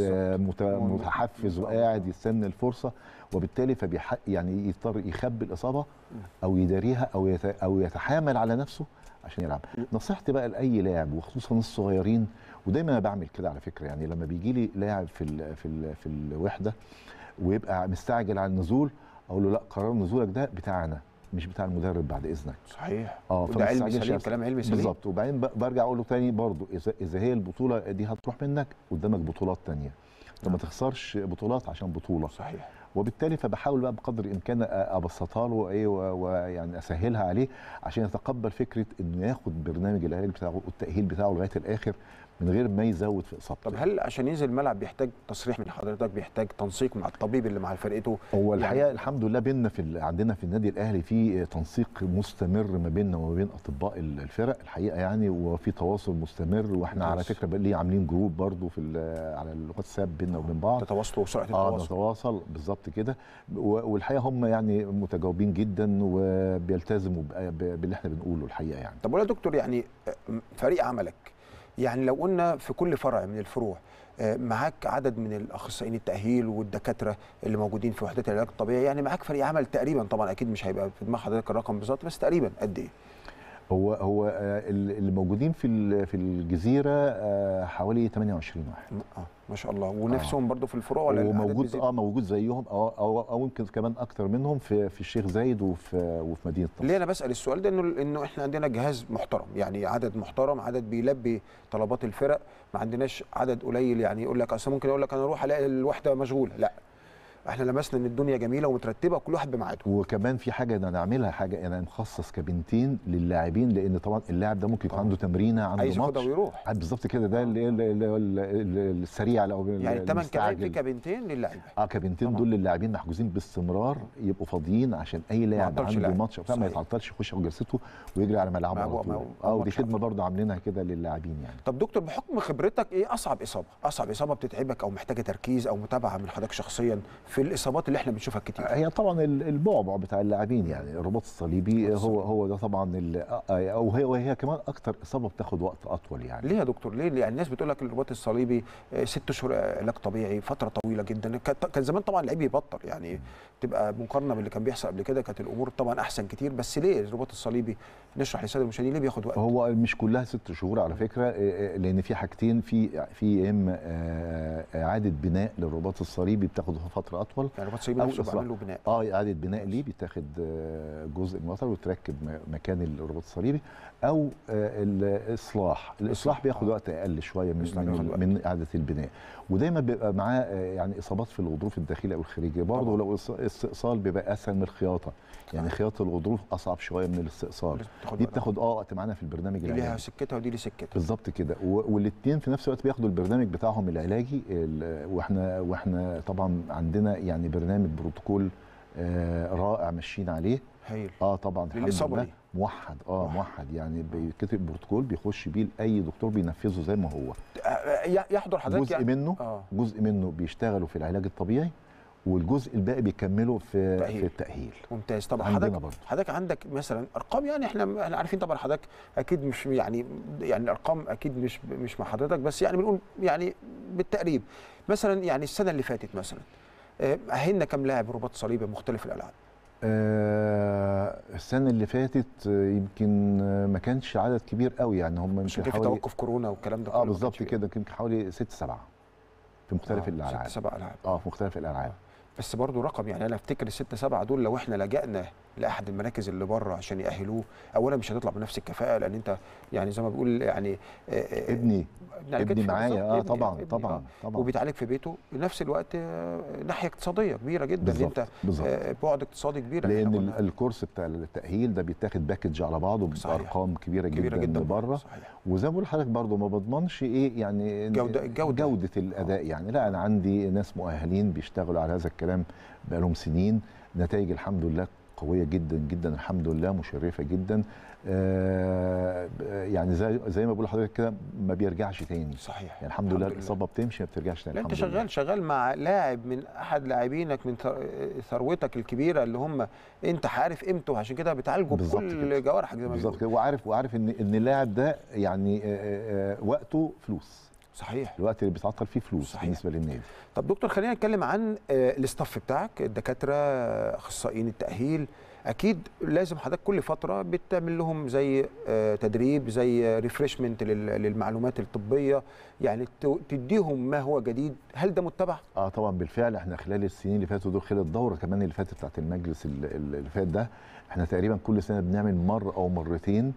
متحفز وقاعد يستنى الفرصه، وبالتالي يعني يضطر يخبي الاصابه او يداريها او يتحامل على نفسه عشان يلعب. نصيحتي بقى لاي لاعب وخصوصا الصغيرين، ودايما انا بعمل كده على فكره، يعني لما بيجي لي لاعب في الوحده ويبقى مستعجل على النزول، اقول له لا، قرار نزولك ده بتاعنا مش بتاع المدرب بعد اذنك. صحيح. وده علمي سليم، كلام علمي سليم بالظبط. وبعدين برجع اقول له تاني برضه، اذا هي البطوله دي هتروح منك قدامك بطولات تانيه، فما تخسرش بطولات عشان بطوله. صحيح. وبالتالي فبحاول بقى بقدر الامكان ابسطها له ويعني اسهلها عليه عشان يتقبل فكره انه ياخد برنامج العلاج بتاعه والتاهيل بتاعه لغايه الاخر من غير ما يزود في اصابته. طب هل عشان ينزل الملعب بيحتاج تصريح من حضرتك، بيحتاج تنسيق مع الطبيب اللي مع فرقته؟ هو الحقيقه يعني الحمد لله بيننا عندنا في النادي الاهلي في تنسيق مستمر ما بيننا وما بين اطباء الفرق الحقيقه يعني، وفي تواصل مستمر. واحنا على فكره ليه عاملين جروب برضو على الواتساب بيننا وبين بعض، تتواصلوا سرعه التواصل. نتواصل بالظبط كده. والحقيقه هم يعني متجاوبين جدا وبيلتزموا باللي احنا بنقوله الحقيقه يعني. طب ولا دكتور، يعني فريق عملك، يعني لو قلنا في كل فرع من الفروع معاك عدد من الاخصائيين التاهيل والدكاتره اللي موجودين في وحدات العلاج الطبيعي، يعني معاك فريق عمل تقريبا، طبعا اكيد مش هيبقى في دماغ حضرتك الرقم بالظبط، بس تقريبا قد ايه؟ هو اللي موجودين في الجزيره حوالي 28 واحد. ما شاء الله. ونفسهم برضو في الفروع ولا موجود موجود زيهم او يمكن كمان اكتر منهم في الشيخ زايد وفي مدينه نصر. ليه انا بسال السؤال ده؟ انه احنا عندنا جهاز محترم، يعني عدد محترم، عدد بيلبي طلبات الفرق، ما عندناش عدد قليل يعني يقول لك اصل ممكن اقول لك انا اروح الاقي الوحده مشغوله، لا، احنا لمسنا ان الدنيا جميله ومترتبه وكل واحد بميعاده. وكمان في حاجه انا نعملها، حاجه انا مخصص كابينتين للاعبين، لان طبعا اللاعب ده ممكن يكون عنده تمرينه، عنده ماتش، عايز ويروح. بالظبط كده. ده السريع او يعني 8 كمان في كابينتين للاعيبه. كابينتين دول للاعبين محجوزين باستمرار، يبقوا فاضيين عشان اي لاعب عنده ماتش ما يتعطلش، يخش على جلسته ويجري على ملعبه على طول. دي خدمه برضه عاملينها كده للاعبين يعني. طب دكتور، بحكم خبرتك ايه اصعب اصابه بتتعبك او محتاجه تركيز او متابعه من حضرتك شخصيا في الاصابات اللي احنا بنشوفها كتير؟ هي طبعا البعبع بتاع اللاعبين، يعني الرباط الصليبي هو ده طبعا وهي كمان اكتر اصابه بتاخد وقت اطول. يعني ليه يا دكتور؟ ليه؟ يعني الناس بتقول لك الرباط الصليبي 6 شهور علاج طبيعي، فتره طويله جدا. كان زمان طبعا اللعيب يبطل، يعني تبقى مقارنه باللي كان بيحصل قبل كده كانت الامور طبعا احسن كتير. بس ليه الرباط الصليبي؟ نشرح للساده المشاهدين ليه بياخد وقت. هو مش كلها 6 شهور على فكره، لان في حاجتين، في اما اعاده بناء للرباط الصليبي بتاخد فتره اطول. يعني الرباط الصليبي نفسه بعمل له بناء؟ اعاده بناء ليه بيتاخد جزء من الوتر وتركب مكان الرباط الصليبي، او الاصلاح بياخد وقت اقل شويه من اعاده البناء. ودايما بيبقى معاه يعني اصابات في الغضروف الداخلي او الخارجي برضه. لو استئصال بيبقى اسهل من الخياطه، يعني خياطه الغضروف اصعب شويه من الاستئصال. دي بتاخد وقت معانا في البرنامج العلاجي. دي ليها سكتها ودي ليها سكتها بالظبط كده. والاثنين في نفس الوقت بياخدوا البرنامج بتاعهم العلاجي. واحنا طبعا عندنا يعني برنامج بروتوكول رائع ماشيين عليه. هايل. طبعا الحمد لله موحد. موحد يعني بيتكتب بروتوكول بيخش بيه لاي دكتور بينفذه زي ما هو. يحضر حضرتك جزء منه جزء منه بيشتغلوا في العلاج الطبيعي، والجزء الباقي بيكملوا في التأهيل. ممتاز. طبعا حضرتك عندك مثلا ارقام، يعني احنا عارفين طبعا حضرتك اكيد مش يعني الارقام اكيد مش مع حضرتك، بس يعني بنقول يعني بالتقريب مثلا يعني السنه اللي فاتت مثلا اهلنا كام لاعب رباط صليبي مختلف الالعاب؟ السنه اللي فاتت يمكن ما كانش عدد كبير قوي، يعني هم مش في توقف كورونا والكلام ده كله. بالظبط كده، يمكن حوالي 6 7 في مختلف الالعاب. 6 7 العاب في مختلف الالعاب. بس برضه رقم، يعني انا افتكر ال6 7 دول لو احنا لجأنا لاحد المراكز اللي بره عشان يأهلوه، اولا مش هتطلع بنفس الكفاءه، لان انت يعني زي ما بقول يعني ابني معايا. طبعا وبيتعالج في بيته، بنفس الوقت ناحيه اقتصاديه كبيره جدا. ان انت بعد اقتصادي كبير، لان الكورس بتاع التأهيل ده بيتاخد باكج على بعضه بارقام كبيره جدا بره. وزي ما بقول لحضرتك برضه ما بضمنش يعني جوده الاداء. يعني لا، انا عندي ناس مؤهلين بيشتغلوا على هذا الكلام بقالهم سنين، نتائج الحمد لله قويه جدا جدا، الحمد لله مشرفه جدا. يعني زي ما بقول لحضرتك كده ما بيرجعش تاني. صحيح. يعني الحمد لله الاصابه بتمشي ما بترجعش تاني. انت شغال مع لاعب من احد لاعبينك من ثروتك الكبيره اللي هم انت عارف قيمته، عشان كده بتعالجه بكل جوارحك زي ما بيقولوا. بالظبط كده. وعارف ان اللاعب ده يعني وقته فلوس. صحيح. الوقت اللي بيتعطل فيه فلوس. صحيح. بالنسبه للنادي. طب دكتور، خلينا نتكلم عن الاستاف بتاعك، الدكاتره اخصائيين التاهيل. اكيد لازم حضرتك كل فتره بتعمل لهم زي تدريب، زي ريفريشمنت للمعلومات الطبيه، يعني تديهم ما هو جديد. هل ده متبع؟ طبعا بالفعل. احنا خلال السنين اللي فاتوا دول، خلال الدوره كمان اللي فاتت بتاعت المجلس اللي فات ده، احنا تقريبا كل سنه بنعمل مره او مرتين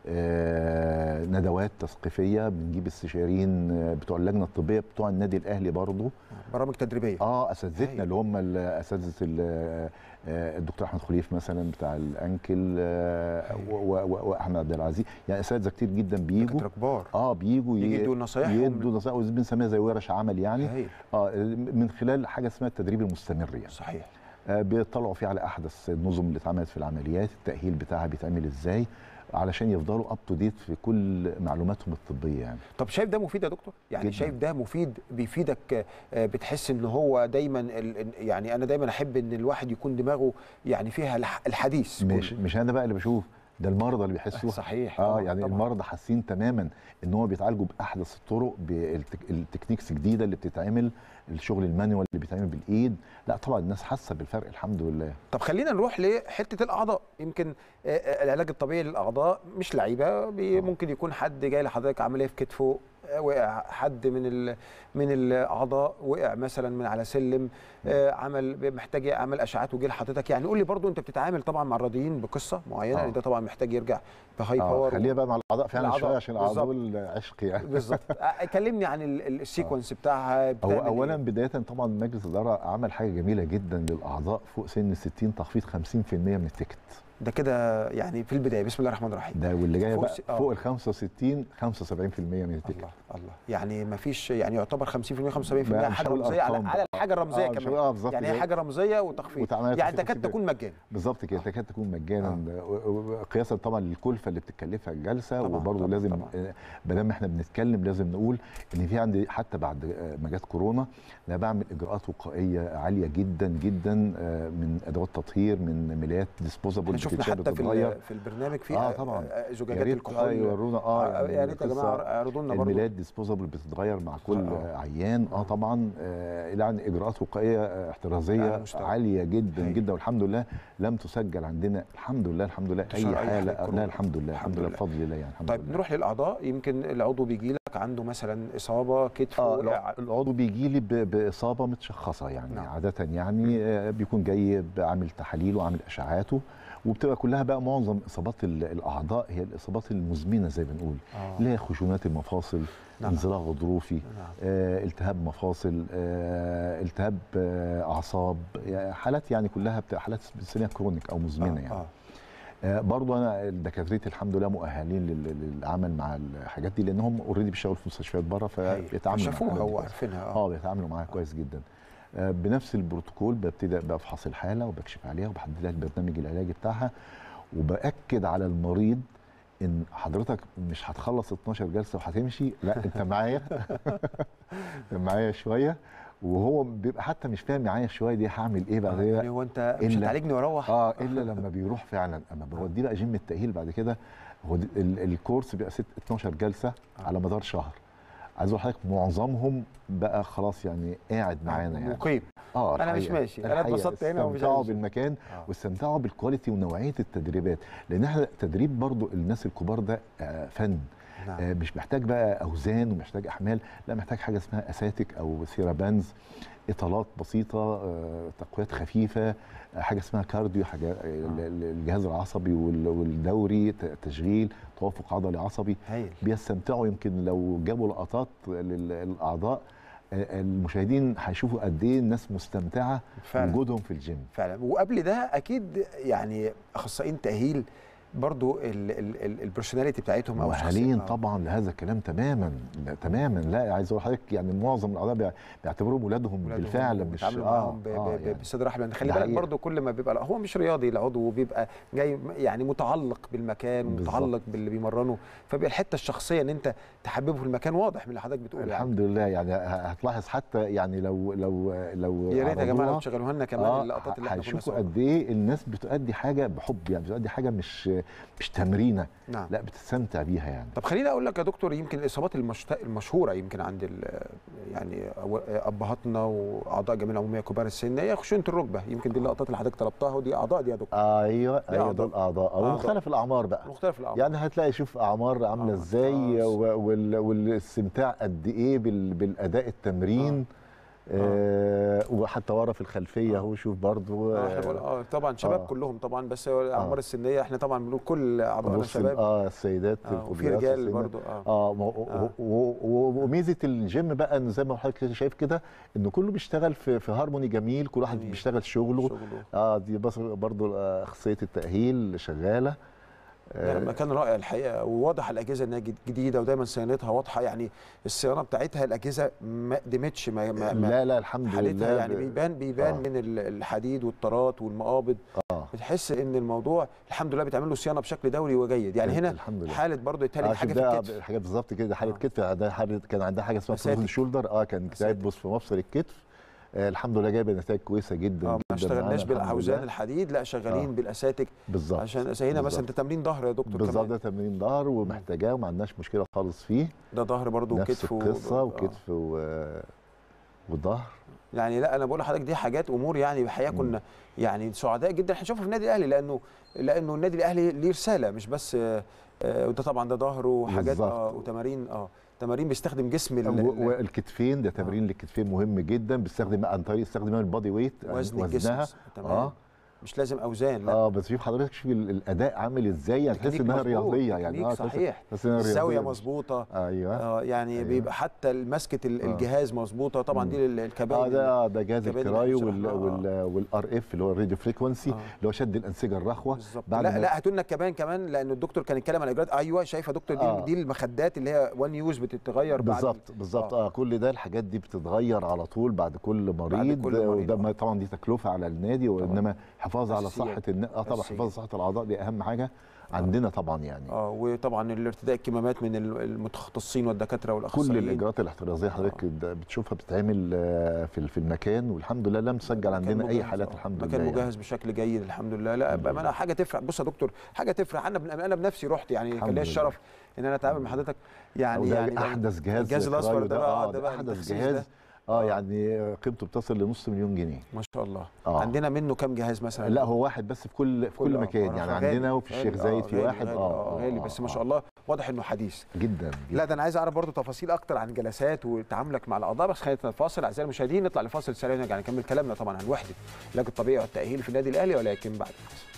ندوات تثقيفيه. بنجيب استشاريين بتوع اللجنه الطبيه بتوع النادي الاهلي برضه، برامج تدريبيه. اساتذتنا اللي هم اساتذه الدكتور احمد خليف مثلا بتاع الانكل، واحمد عبد العزيز، يعني اساتذه كتير جدا بيجوا كبار. بيجوا يدوا نصايح، بنسميها زي ورش عمل يعني. من خلال حاجه اسمها التدريب المستمر يعني. صحيح. بيطلعوا فيه على احدث النظم اللي اتعملت في العمليات، التاهيل بتاعها بيتعمل ازاي، علشان يفضلوا اب تو ديت في كل معلوماتهم الطبيه يعني. طب شايف ده مفيد يا دكتور؟ يعني جداً. شايف ده مفيد بيفيدك؟ بتحس ان هو دايما يعني انا دايما احب ان الواحد يكون دماغه يعني فيها الحديث. مش انا بقى اللي بشوف، ده المرضى اللي بيحسوا. صحيح. يعني طبعا. المرضى حاسين تماما ان هو بيتعالجوا باحدث الطرق، بالتكنيكس الجديده اللي بتتعمل، الشغل المانيوال اللي بيتعمل بالايد. لا طبعا الناس حاسه بالفرق الحمد لله. طب خلينا نروح لحته الاعضاء. يمكن العلاج الطبيعي للاعضاء مش لعيبه، ممكن يكون حد جاي لحضرتك عمليه في كتفه، وقع حد من الاعضاء، وقع مثلا من على سلم، محتاج يعمل اشعات وجه لحضرتك. يعني قول لي برضو، انت بتتعامل طبعا مع الرياضيين بقصه معينه، ان ده طبعا محتاج يرجع بهاي باور. خلينا بقى مع الاعضاء فعلا شويه، عشان الاعضاء دول عشق يعني. بالظبط. كلمني عن السيكونس بتاعها. هو اولا بدايه طبعا مجلس الاداره عمل حاجه جميله جدا للاعضاء فوق سن 60، تخفيض 50% من التيكت. ده كده يعني في البدايه. بسم الله الرحمن الرحيم. ده واللي جايه بقى فوق فوق ال 65 75% من التيكت. الله يعني ما فيش، يعني يعتبر 50% 75% بقى حاجه رمزيه على الحاجه الرمزيه كمان. يعني هي حاجه رمزيه وتخفيض، يعني تكاد تكون مجانا. بالظبط كده، تكاد تكون مجانا قياسا طبعا للكلفه اللي بتتكلفها الجلسه. وبرضه لازم ما دام احنا بنتكلم لازم نقول ان في عندي حتى بعد ما جت كورونا انا بعمل اجراءات وقائيه عاليه جدا جدا، من ادوات تطهير، من ملايات ديسبوزابل. شفنا حتى في البرنامج في طبعا زجاجات الكحول. يورونا يا ريت يا جماعه اعرضوا لنا برضه. الملايات ديسبوزابل بتتغير مع كل عيان. طبعا يعني اجراءات وقائيه احترازيه عاليه جدا جدا، والحمد لله لم تسجل عندنا الحمد لله اي حاله. لا الحمد لله بفضل الله يعني. طيب نروح للاعضاء. يمكن العضو بيجي لك عنده مثلا اصابه كتف. العضو بيجي لي باصابه متشخصه يعني. عاده يعني بيكون جاي عامل تحاليل وعامل اشعاعاته، وبتبقى كلها بقى معظم اصابات الاعضاء هي الاصابات المزمنه زي ما بنقول، اللي هي خشونات المفاصل، انزلاق غضروفي، التهاب مفاصل، التهاب اعصاب، حالات يعني كلها حالات بنسميها كرونيك او مزمنه يعني. برضو انا دكاترتي الحمد لله مؤهلين للعمل مع الحاجات دي، لانهم اوريدي بيشتغلوا في مستشفيات بره، فبيتعاملوا شافوها وعارفينها. بيتعاملوا معاها كويس جدا. بنفس البروتوكول ببتدي بفحص الحاله وبكشف عليها وبحدد لها البرنامج العلاجي بتاعها، وباكد على المريض ان حضرتك مش هتخلص 12 جلسه وهتمشي، لا انت معايا معايا شويه. وهو بيبقى حتى مش فاهم معايا شويه دي هعمل ايه بعد كده. يعني هو انت مش هتعالجني واروح. الا لما بيروح فعلا. اما بوديه بقى جيم التاهيل بعد كده، هو الكورس بيبقى 12 جلسه على مدار شهر. عايز اقول لحضرتك معظمهم بقى خلاص يعني قاعد معانا يعني مقيم. انا مش ماشي، انا اتبسطت هنا ومش استمتعوا بالمكان واستمتعوا بالكواليتي ونوعيه التدريبات، لان احنا تدريب برضو الناس الكبار ده فن. مش محتاج بقى اوزان ومحتاج احمال، لا محتاج حاجه اسمها اساتيك او سيرابانز، اطالات بسيطه، تقويات خفيفه، حاجه اسمها كارديو، حاجه الجهاز العصبي والدوري، تشغيل توافق عضلي عصبي. بيستمتعوا. يمكن لو جابوا لقطات للاعضاء المشاهدين هيشوفوا قد ايه الناس مستمتعه بوجودهم في الجيم فعلا. وقبل ده اكيد يعني اخصائيين تاهيل برضو البرسوناليتي بتاعتهم او مؤهلين طبعا لهذا الكلام تماما. لا عايز اقول لحضرتك يعني معظم الاعضاء بيعتبروهم ولادهم بالفعل، مش معاهم بصدر رحب. خلي بالك برضو كل ما بيبقى هو مش رياضي العضو، وبيبقى جاي يعني متعلق بالمكان ومتعلق باللي بيمرنه، فبيبقى الحته الشخصيه ان انت تحببه في المكان واضح من اللي حضرتك بتقول. الحمد لله يعني هتلاحظ حتى يعني لو يا ريت يا جماعه لو تشغلوها لنا كمان اللقطات اللي احنا كنا هنشوفوا قد ايه الناس بتؤدي حاجه بحب، يعني بتؤدي حاجه مش تمرينه. لا بتستمتع بيها يعني. طب خليني اقول لك يا دكتور، يمكن الاصابات المشهوره يمكن عند يعني ابهاتنا واعضاء الجمعيه العموميه كبار السن هي خشونه الركبه. يمكن دي اللقطات اللي حضرتك طلبتها، ودي اعضاء دي يا دكتور. ايوه دول اعضاء ومختلف الاعمار بقى. يعني هتلاقي شوف اعمار عامله ازاي والاستمتاع قد ايه بالاداء التمرين. وحتى ورا في الخلفيه اهو شوف برضو. احنا طبعا شباب كلهم طبعا، بس الاعمار السنيه احنا طبعا بنقول كل اعضائنا شباب. السيدات وفي رجال برضو. وميزه الجيم بقى ان زي ما حضرتك شايف كده ان كله بيشتغل في هارموني جميل، كل واحد بيشتغل شغله. دي بس برضو اخصائيه التاهيل شغاله. مكان رائع الحقيقه، وواضح الاجهزه انها جديده ودايما صيانتها واضحه. يعني الصيانه بتاعتها الاجهزه ما قدمتش لا الحمد لله يعني بيبان من الحديد والطارات والمقابض. بتحس ان الموضوع الحمد لله بيتعمل له صيانه بشكل دوري وجيد. يعني هنا حاله برضه تالت حاجه في الكتف. حاجه بالظبط كده، حاله كتف. ده حاله كان عندها حاجه اسمها فروزن شولدر. كان بص في مفصل الكتف. الحمد لله جايبه نتائج كويسه جدا. ما اشتغلناش بالاوزان الحديد، لا شغالين بالاساتك بالظبط. عشان هنا مثلا انت تمرين ظهر يا دكتور بالظبط. ده تمرين ظهر ومحتاجاه وما عندناش مشكله خالص فيه. ده ظهر برضه وكتف القصه وكتف وظهر. يعني لا انا بقول لحضرتك دي حاجات امور يعني الحقيقه كنا يعني سعداء جدا احنا نشوفها في النادي الاهلي، لانه النادي الاهلي ليه رساله، مش بس وده طبعا ده ظهر وحاجات وتمارين تمارين بيستخدم جسم والكتفين. ده تمرين للكتفين مهم جدا، بيستخدم عن طريق استخدام البادي ويت وزنها. مش لازم اوزان، لا. بس شوف حضرتك، شوف الاداء عامل ازاي، يعني تحس انها رياضيه، يعني صحيح. تحس انها الزاويه مظبوطه. ايوه. يعني بيبقى حتى مسكه الجهاز مظبوطه طبعا. دي الكباين. ده جهاز الكرايو والار اف اللي هو الراديو فريكونسي اللي هو شد الانسجه الرخوه. لا هاتوا لنا الكباين كمان، لان الدكتور كان يتكلم عن الاجراءات. ايوه شايفه دكتور، دي المخدات اللي هي وان يوز بتتغير بالظبط. كل ده الحاجات دي بتتغير على طول بعد كل مريض، وده طبعا دي تكلفه على النادي، وانما حفاظ على صحه طبعا حفاظ على صحه الاعضاء دي اهم حاجه عندنا طبعا يعني. وطبعا الارتداء الكمامات من المتخصصين والدكاتره والاخصائيين. كل الاجراءات الاحترازيه حضرتك بتشوفها بتتعمل في المكان، والحمد لله لم تسجل عندنا اي حالات الحمد لله. مكان مجهز بشكل جيد الحمد لله. لا بامانه حاجه تفرح. بص يا دكتور، حاجه تفرح. انا بنفسي رحت، يعني كان ليا الشرف ان انا اتعامل مع حضرتك. يعني احدث جهاز الجهاز الاصفر ده احدث جهاز. يعني قيمته بتصل لنص مليون جنيه ما شاء الله. عندنا منه كام جهاز مثلا؟ لا هو واحد بس في كل مكان، يعني عندنا وفي الشيخ زايد في واحد غالي بس ما شاء الله واضح انه حديث جدا. لا ده انا عايز اعرف برضو تفاصيل اكتر عن جلسات وتعاملك مع الاعضاء، بس خلينا نتفاصل اعزائي المشاهدين، نطلع لفاصل سريع ونرجع نكمل كلامنا طبعا عن وحده العلاج الطبيعي والتاهيل في النادي الاهلي، ولكن بعد الفاصل.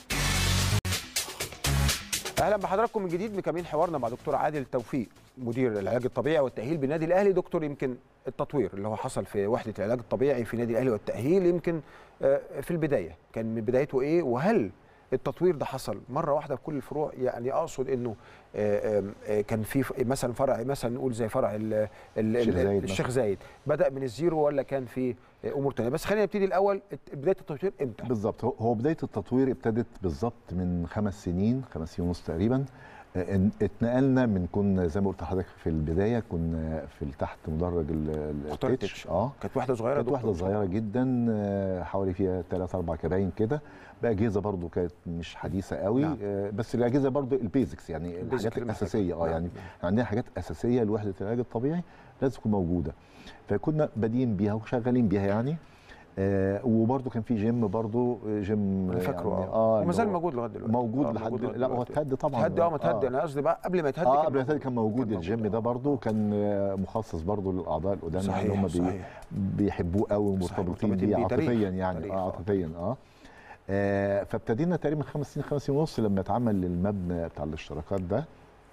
اهلا بحضراتكم من جديد، مكملين حوارنا مع دكتور عادل توفيق مدير العلاج الطبيعي والتاهيل بالنادي الاهلي. دكتور، يمكن التطوير اللي هو حصل في وحده العلاج الطبيعي في النادي الاهلي والتاهيل يمكن في البدايه كان من بدايته ايه، وهل التطوير ده حصل مره واحده في كل الفروع؟ يعني اقصد انه كان في مثلا فرع، مثلا نقول زي فرع الشيخ زايد بدا من الزيرو، ولا كان في امور ثانيه؟ بس خلينا نبتدي الاول، بدايه التطوير امتى؟ بالظبط، هو بدايه التطوير ابتدت بالظبط من 5 سنين ونص تقريبا. اتنقلنا من، كنا زي ما قلت لحضرتك في البدايه كنا في تحت مدرج التتش. كانت واحده صغيره، كانت واحده صغيره جدا، حوالي فيها 3 4 كباين كده، باجهزه برضو كانت مش حديثه قوي. نعم. بس الاجهزه برضو البيزكس، يعني الحاجات الاساسيه. نعم. يعني عندنا حاجات اساسيه لوحده العلاج الطبيعي لازم تكون موجوده، فكنا بادئين بيها وشغالين بيها يعني. وبرضه كان في جيم، برضه جيم انا فاكره يعني وما زال موجود لغايه دلوقتي. موجود لحد لا هو اتهد طبعا. اتهد انا قصدي بقى قبل ما يتهد قبل ما يتهد كان موجود الجيم ده برضه، كان مخصص برضه للاعضاء القدامى اللي هم بيحبوه قوي ومرتبطين بيه عاطفيا يعني. عاطفيا. فابتدينا تقريبا 5 سنين ونص لما اتعمل المبنى بتاع الاشتراكات ده،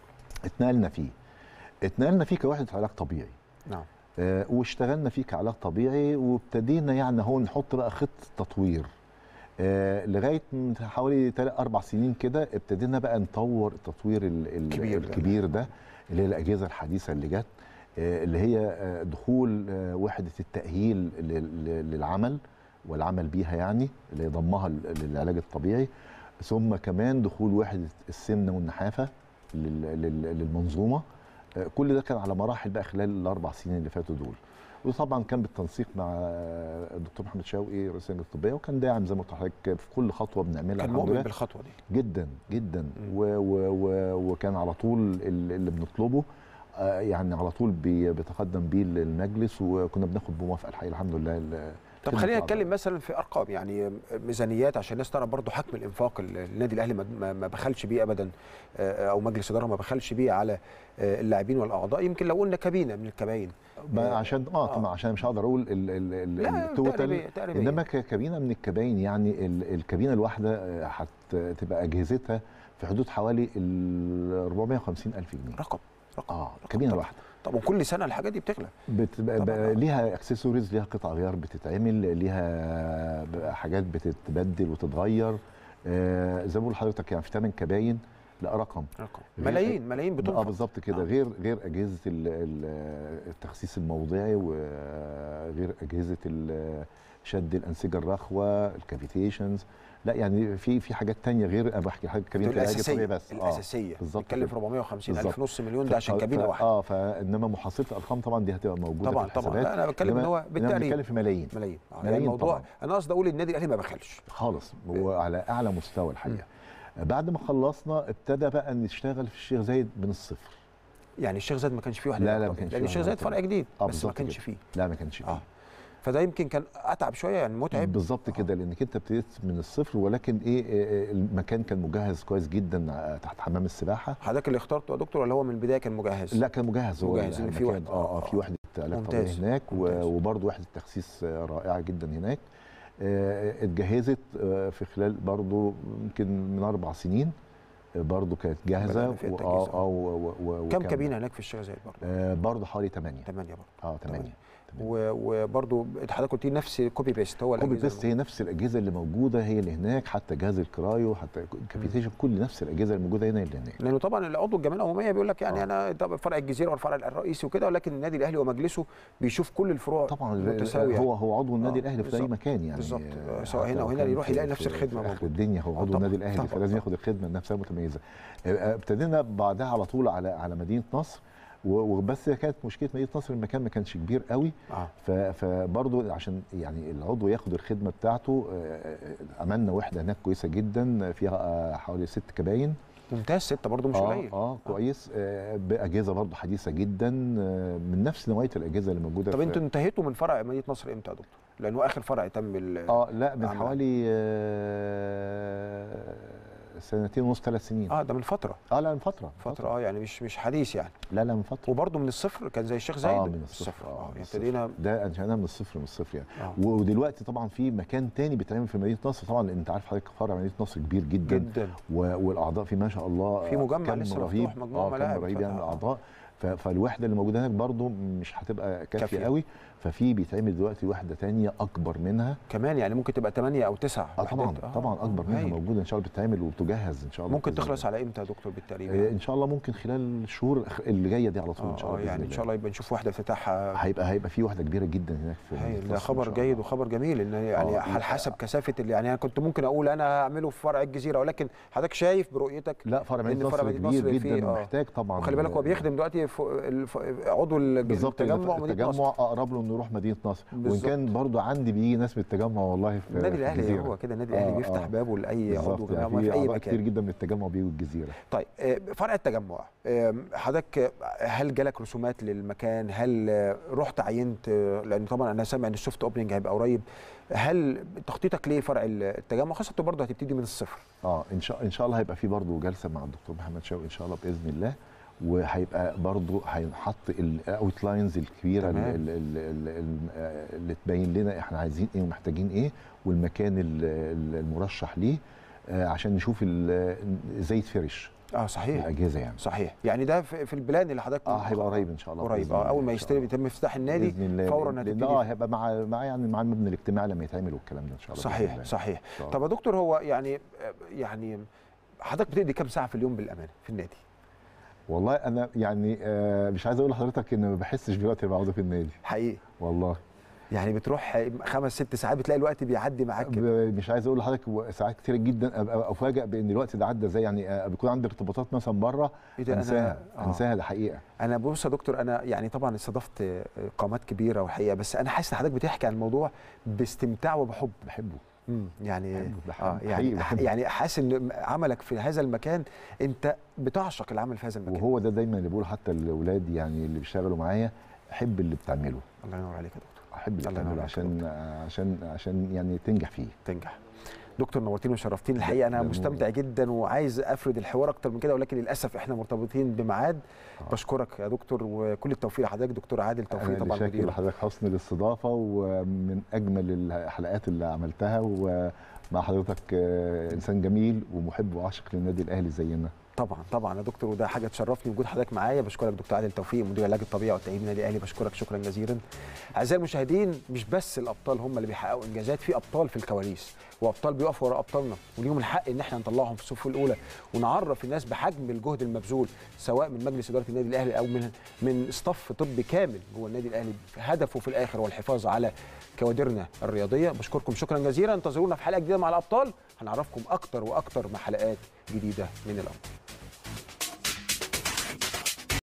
اتنقلنا فيه كوحده علاج طبيعي. نعم. واشتغلنا فيه كعلاج طبيعي، وابتدينا يعني هو نحط بقى خطه تطوير. لغايه من حوالي 3 4 سنين كده ابتدينا بقى نطور التطوير الكبير ده اللي هي الاجهزه الحديثه اللي جت، اللي هي دخول وحده التاهيل للعمل والعمل بيها، يعني اللي ضمها للعلاج الطبيعي، ثم كمان دخول وحده السمنه والنحافه للمنظومه. كل ده كان على مراحل بقى خلال ال4 سنين اللي فاتوا دول، وطبعا كان بالتنسيق مع الدكتور محمد شوقي رئيس اللجنه الطبيه، وكان داعم زي ما قلت لحضرتك في كل خطوه بنعملها. كان مؤمن بالخطوه دي جدا جدا، وكان على طول اللي بنطلبه يعني على طول بيتقدم بيه المجلس، وكنا بناخد بموافقه الحقيقه الحمد لله. طب خلينا نتكلم مثلا في ارقام، يعني ميزانيات عشان الناس تعرف برضه حجم الانفاق النادي الاهلي ما بخلش بيه ابدا، او مجلس اداره ما بخلش بيه على اللاعبين والاعضاء. يمكن لو قلنا كبينه من الكباين عشان عشان مش هقدر اقول التوتال، انما ككبينه من الكباين، يعني الكبينه الواحده هتبقى اجهزتها في حدود حوالي 450,000 جنيه. رقم كبينه واحده. طب وكل سنه الحاجات دي بتغلى، بتبقى ليها اكسسوارز، ليها قطع غيار بتتعمل، ليها حاجات بتتبدل وتتغير. زي ما بقول لحضرتك يعني في 8 كباين، لا رقم ملايين بتنفق. بالظبط كده. غير اجهزه التخسيس الموضعي، وغير اجهزه شد الانسجه الرخوه، الكافيتيشنز. لا يعني في حاجات تانية غير، انا بحكي حاجه كبيره العلاج الطبيعي بس الاساسيه. بنتكلم في 450,000 نص مليون ده عشان كابينه واحده. فانما محصله الارقام طبعا دي هتبقى موجوده طبعا في الحسابات. لا انا بتكلم ان هو بالتقريب بنتكلم في ملايين يعني الموضوع طبعاً. انا قصدي اقول النادي الاهلي ما بخلش خالص، هو على اعلى مستوى الحقيقه. بعد ما خلصنا ابتدى بقى نشتغل في الشيخ زايد من الصفر. يعني الشيخ زايد ما كانش فيه واحد؟ لا ما كانش فيه، لان الشيخ زايد فرع جديد بس ما كانش فيه. لا ما كانش فيه. فده يمكن كان اتعب شويه، يعني متعب. بالظبط كده، لانك انت ابتديت من الصفر، ولكن المكان كان مجهز كويس جدا تحت حمام السباحه. حضرتك اللي اخترته يا دكتور ولا هو من البدايه كان مجهز؟ لا كان مجهز. هو مجهز ان في وحده في وحده علاج طبيعي هناك، وبرده وحده تخسيس رائعه جدا هناك. اتجهزت في خلال برضو يمكن من 4 سنين برضو كانت جاهزه. كم كابينه هناك في الشيخ زايد برضو؟ برضو حوالي 8 برضو. 8. وبرضو حضرتك قلت لي نفس كوبي بيست، هو كوبي بيست هي نفس الاجهزه اللي موجوده هي اللي هناك، حتى جهاز الكرايو حتى الكابيتيشن كل نفس الاجهزه اللي موجوده هنا اللي هناك. لانه طبعا العضو الجمعيه العموميه بيقول لك يعني انا طبعا فرع الجزيره والفرع الرئيسي وكده، ولكن النادي الاهلي ومجلسه بيشوف كل الفروع طبعا متساويه. هو عضو النادي الاهلي في اي مكان يعني بالظبط، سواء هنا او هنا يروح يلاقي نفس الخدمه موجوده. الدنيا هو عضو النادي الاهلي فلازم ياخد الخدمه نفسها متميزه. ابتدينا بعدها على طول على مدينه نصر، وبس كانت مشكله مدينه نصر المكان ما كانش كبير قوي. فبرضه عشان يعني العضو ياخد الخدمه بتاعته عملنا وحده هناك كويسه جدا فيها حوالي 6 كباين. ممتاز، 6 برضه مش قليل. كويس. باجهزه برضه حديثه جدا من نفس نوعيه الاجهزه اللي موجوده. طب انتوا انتهيتوا من فرع مدينه نصر امتى يا دكتور؟ لانه اخر فرع تم لا من حوالي 2.5 3 سنين. ده من فتره. لا من فتره. يعني مش حديث يعني. لا من فتره. وبرضه من الصفر كان زي الشيخ زايد. من الصفر. يعني ابتدينا ده انشأناه من الصفر يعني. ودلوقتي طبعا في مكان تاني بيتعمل في مدينه نصر، طبعا انت عارف حضرتك فرع مدينه نصر كبير جدا والاعضاء فيه ما شاء الله في مجمع لسه رهيب. مجموعه ملاعب رهيب يعني الاعضاء. فالوحده اللي موجوده هناك برضه مش هتبقى كافيه قوي، ففي بيتعمل دلوقتي وحده ثانيه اكبر منها كمان، يعني ممكن تبقى 8 أو 9 طبعا اكبر منها موجوده ان شاء الله بتتعمل وبتجهز ان شاء الله. ممكن تخلص على امتى يا دكتور بالتقريب؟ ان شاء الله ممكن خلال الشهور اللي جايه دي على طول ان شاء الله. يعني ان شاء الله يبقى نشوف وحده افتتاحها. هيبقى في وحده كبيره جدا هناك في ده خبر جيد وخبر جميل، ان يعني على حسب كثافه يعني انا كنت ممكن اقول انا هعمله في فرع الجزيره، ولكن حضرتك شايف برؤيتك لا فرع مدينه نصر كبير جدا ومحتاج طبعا. وخلي بالك هو بيخدم دلوقتي عضو التجمع اقرب له انه يروح مدينه نصر. وان كان برضه عندي بيجي ناس من التجمع والله في النادي الاهلي هو كده النادي الاهلي بيفتح بابه لاي عضو جمعيه في اي مكان. كتير جدا من التجمع بيجوا الجزيره. طيب فرع التجمع حضرتك هل جالك رسومات للمكان؟ هل رحت عينت؟ لان طبعا انا سامع ان السوفت اوبننج هيبقى قريب. هل تخطيطك ليه فرع التجمع خاصه برضه هتبتدي من الصفر؟ ان شاء الله هيبقى في برضه جلسه مع الدكتور محمد شوقي ان شاء الله باذن الله، وهيبقى برضه هينحط الاوت لاينز الكبيره اللي تبين لنا احنا عايزين ايه ومحتاجين ايه والمكان المرشح ليه عشان نشوف ازاي يتفرش. صحيح. الاجهزه يعني. صحيح. يعني ده في البلان اللي حضرتك هيبقى قريب ان شاء الله. قريب اول ما يتم افتتاح النادي فورا هتبتدي. هيبقى مع يعني مع المبنى الاجتماعي لما يتعمل والكلام ده ان شاء الله. صحيح. طب يا دكتور هو يعني حضرتك بتقضي كام ساعه في اليوم بالامانه في النادي؟ والله انا يعني مش عايز اقول لحضرتك ان ما بحسش بالوقت اللي بقعده في النادي حقيقي والله. يعني بتروح 5 6 ساعات بتلاقي الوقت بيعدي معاك كده. مش عايز اقول لحضرتك ساعات كتير جدا ابقى افاجئ بان الوقت ده عدى ازاي. يعني بيكون عندي ارتباطات مثلا بره انساها الحقيقه. انا بص يا دكتور انا يعني طبعا استضفت قامات كبيره والحقيقه، بس انا حاسس ان حضرتك بتحكي عن الموضوع باستمتاع وبحب. بحبه يعني حاسس ان عملك في هذا المكان انت بتعشق العمل في هذا المكان. وهو ده دايما اللي بقوله حتى الاولاد يعني اللي بيشتغلوا معايا، حب اللي بتعمله. الله ينور عليك يا دكتور. احب اللي بتعمله عشان يعني تنجح فيه. دكتور نورتيني وشرفتيني الحقيقه. انا مستمتع جدا وعايز افرد الحوار اكتر من كده، ولكن للاسف احنا مرتبطين بميعاد. بشكرك يا دكتور وكل التوفيق لحضرتك. دكتور عادل توفيق طبعا مدير. شكرا لحضرتك حسن الاستضافه ومن اجمل الحلقات اللي عملتها، ومع حضرتك انسان جميل ومحب وعاشق للنادي الاهلي زينا. طبعا يا دكتور، وده حاجه تشرفني وجود حضرتك معايا. بشكرك دكتور عادل توفيق مدير العلاج الطبيعي والتأهيل النادي الاهلي. بشكرك شكرا جزيلا. اعزائي المشاهدين، مش بس الابطال هم اللي بيحققوا انجازات، في ابطال في الكواليس وابطال بيقفوا ورا ابطالنا وليهم الحق ان احنا نطلعهم في الصفوف الاولى ونعرف الناس بحجم الجهد المبذول سواء من مجلس اداره النادي الاهلي او من اصطف طبي كامل جوه النادي الاهلي. هدفه في الاخر هو الحفاظ على كوادرنا الرياضيه. بشكركم شكرا جزيلا. انتظرونا في حلقه جديده مع الابطال، هنعرفكم اكتر واكتر مع حلقات جديده من الابطال.